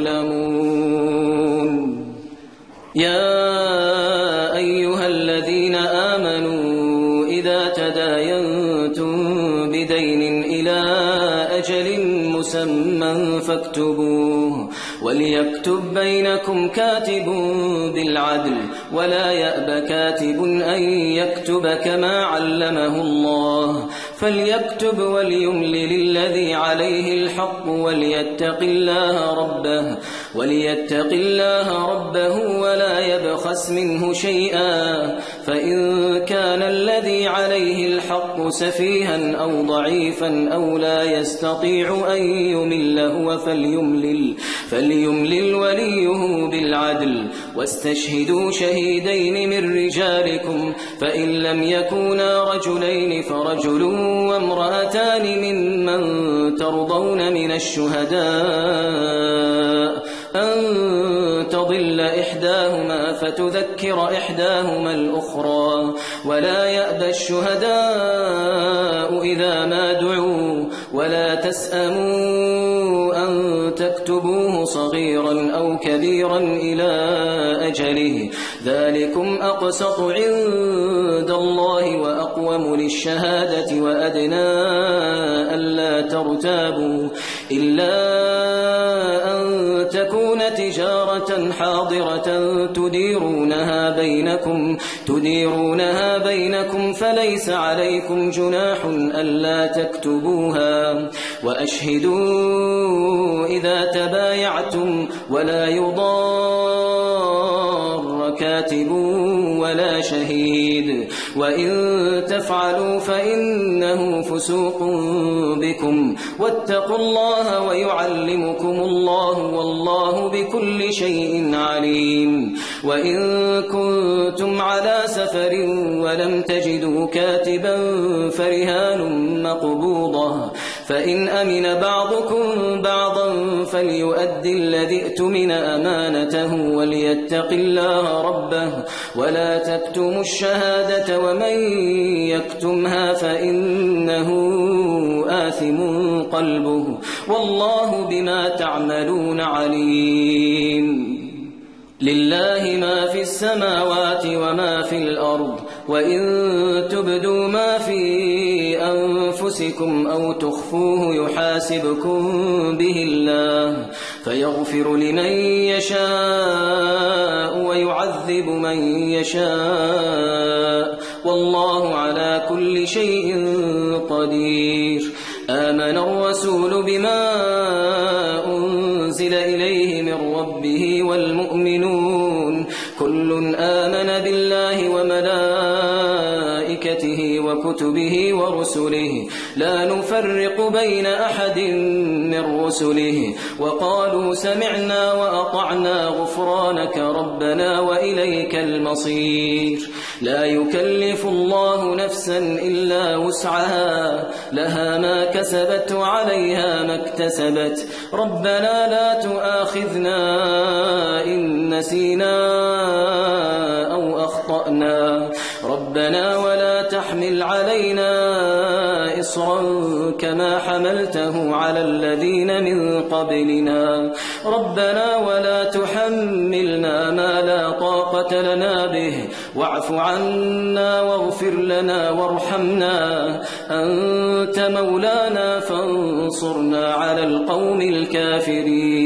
يظلمون. يا أيها الذين آمنوا إذا تداينتم بدين إلى أجل مسمى فاكتبوه وليكتب بينكم كاتب بالعدل ولا يأب كاتب أن يكتب كما علمه الله فليكتب وليملل الذي عليه الحق وليتق الله ربه وليتق الله ربه ولا يبخس منه شيئا فإن كان الذي عليه الحق سفيها أو ضعيفا أو لا يستطيع أن يمل هو فليملل فليملل وليه بالعدل واستشهدوا شهيدين من رجالكم فإن لم يكونا رجلين فرجل وامرأتان ممن ترضون من الشهداء أن تضل إحداهما فتذكر إحداهما الأخرى ولا يأبى الشهداء إذا ما دعوا ولا تسأموا أن تكتبوه صغيرا أو كبيرا إلى أجله ذلكم أقسط عند الله وأقوم للشهادة وأدنى ألا ترتابوا إلا أن تكون تجارة حاضرة تديرونها بينكم تديرونها بينكم فليس عليكم جناح ألا تكتبوها وأشهدوا إذا تبايعتم ولا يضار كاتب ولا شهيد وإن تفعلوا فإنه فسوق بكم واتقوا الله ويعلمكم الله والله بكل شيء عليم. وإن كنتم على سفر ولم تجدوا كاتبا فرهان مقبوضة فإن أمن بعضكم بعضا فليؤدي الذي اؤتمن أمانته وليتق الله ربه ولا تكتموا الشهادة ومن يكتمها فإنه آثم قلبه والله بما تعملون عليم. لله ما في السماوات وما في الأرض وإن تبدوا ما في أنفسكم أو تخفوه يحاسبكم به الله فيغفر لمن يشاء ويعذب من يشاء والله على كل شيء قدير. آمن الرسول بما أنزل إليه من ربه والمؤمنون كل آمن بالله وملائكته وكتبه ورسله لا نفرق بين أحد من رسله وقالوا سمعنا وأطعنا غفرانك ربنا وإليك المصير. لا يكلف الله نفسا إلا وسعها لها ما كسبت وعليها ما اكتسبت ربنا لا تؤاخذنا إن نسينا أو أخطأنا ربنا ولا تحمل علينا إصرا كما حملته على الذين من قبلنا ربنا ولا تحملنا ما لا طاقة لنا به واعف عنا واغفر لنا وارحمنا أنت مولانا فانصرنا على القوم الكافرين